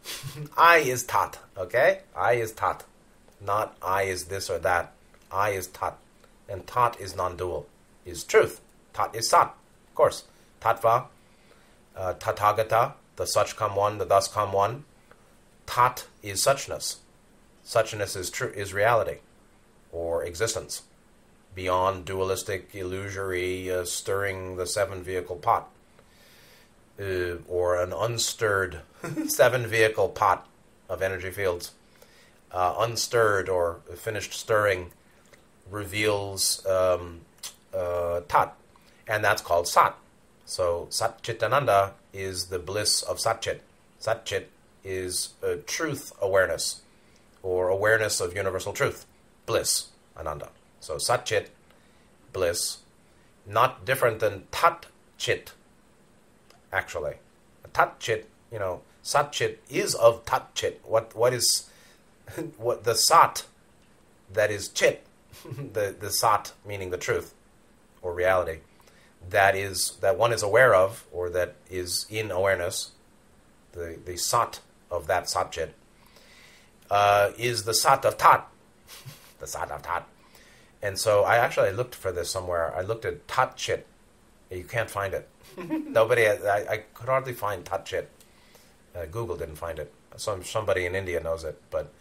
I is tat, okay? I is tat. Not I is this or that. I is tat. And tat is non-dual, is truth. Tat is sat, of course. Tattva, tathagata, the such come one, the thus come one. Tat is suchness. Suchness is reality, or existence, beyond dualistic, illusory, stirring the seven-vehicle pot, or an unstirred seven-vehicle pot of energy fields. Unstirred or finished stirring reveals tat, and that's called sat. So Sat Chitananda is the bliss of Satchit. Satchit is truth awareness, or awareness of universal truth, bliss, Ananda. So Satchit, bliss, not different than Tat Chit, actually. Tat Chit, Satchit is of Tat Chit. What is what the Sat that is Chit, the Sat meaning the truth or reality, that one is aware of, or that is in awareness, the Sat of that Satchit, is the Sat of Tat, the Sat of Tat. And so I looked for this somewhere. I looked at Tat Chit. You can't find it. I could hardly find Tat Chit. Google didn't find it. Somebody in India knows it. But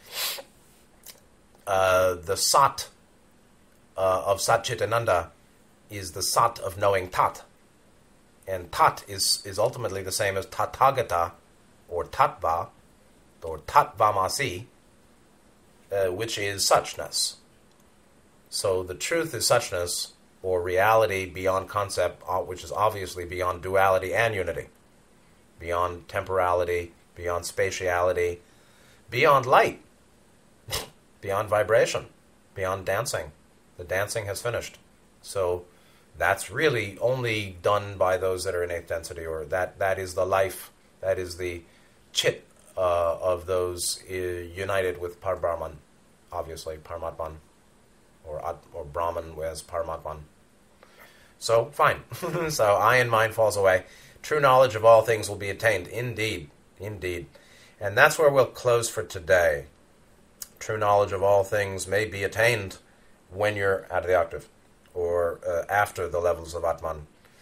the Sat of Satchitananda is the Sat of knowing Tat. And Tat is ultimately the same as Tathagata, or Tattva, or Tattvamasi, which is suchness. So the truth is suchness, or reality beyond concept, which is obviously beyond duality and unity, beyond temporality, beyond spatiality, beyond light, beyond vibration, beyond dancing. The dancing has finished. So that's really only done by those that are in eighth density, or that is the life, that is the chit of those united with Parbrahman, obviously, Paramatman, or Brahman as Paramatman. So, fine. So, I and mind falls away. True knowledge of all things will be attained. Indeed. Indeed. And that's where we'll close for today. True knowledge of all things may be attained when you're out of the octave, or after the levels of Atman.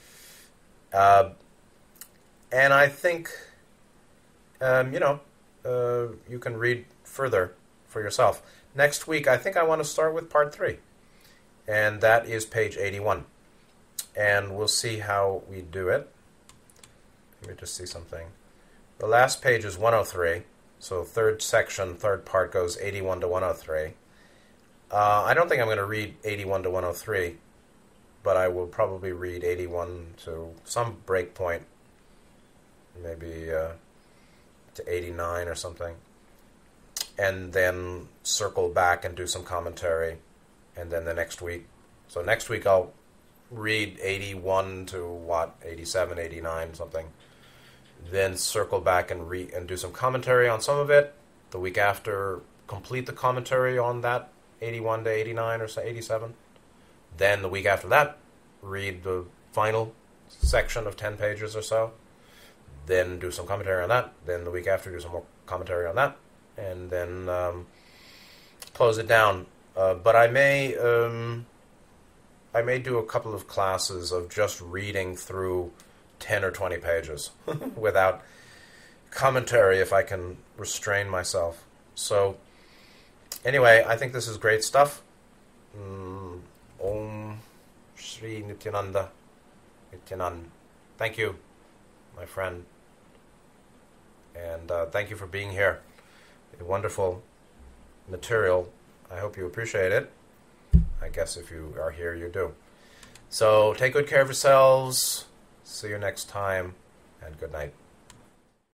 And I think, you can read further for yourself. Next week, I think I want to start with part 3. And that is page 81. And we'll see how we do it. Let me just see something. The last page is 103. So third section, third part goes 81 to 103. I don't think I'm going to read 81 to 103, but I will probably read 81 to some break point, maybe to 89 or something, and then circle back and do some commentary, and then the next week. So next week I'll read 81 to 87, 89, something, then circle back and do some commentary on some of it. The week after, complete the commentary on that 81 to 89 or 87. Then the week after that, read the final section of 10 pages or so. Then do some commentary on that. Then the week after, do some more commentary on that. And then close it down. But I may do a couple of classes of just reading through 10 or 20 pages without commentary if I can restrain myself. So anyway, I think this is great stuff. Om Shri Nityananda. Nityanand. Thank you, my friend. And thank you for being here. A wonderful material. I hope you appreciate it. I guess if you are here, you do. So take good care of yourselves. See you next time, and good night.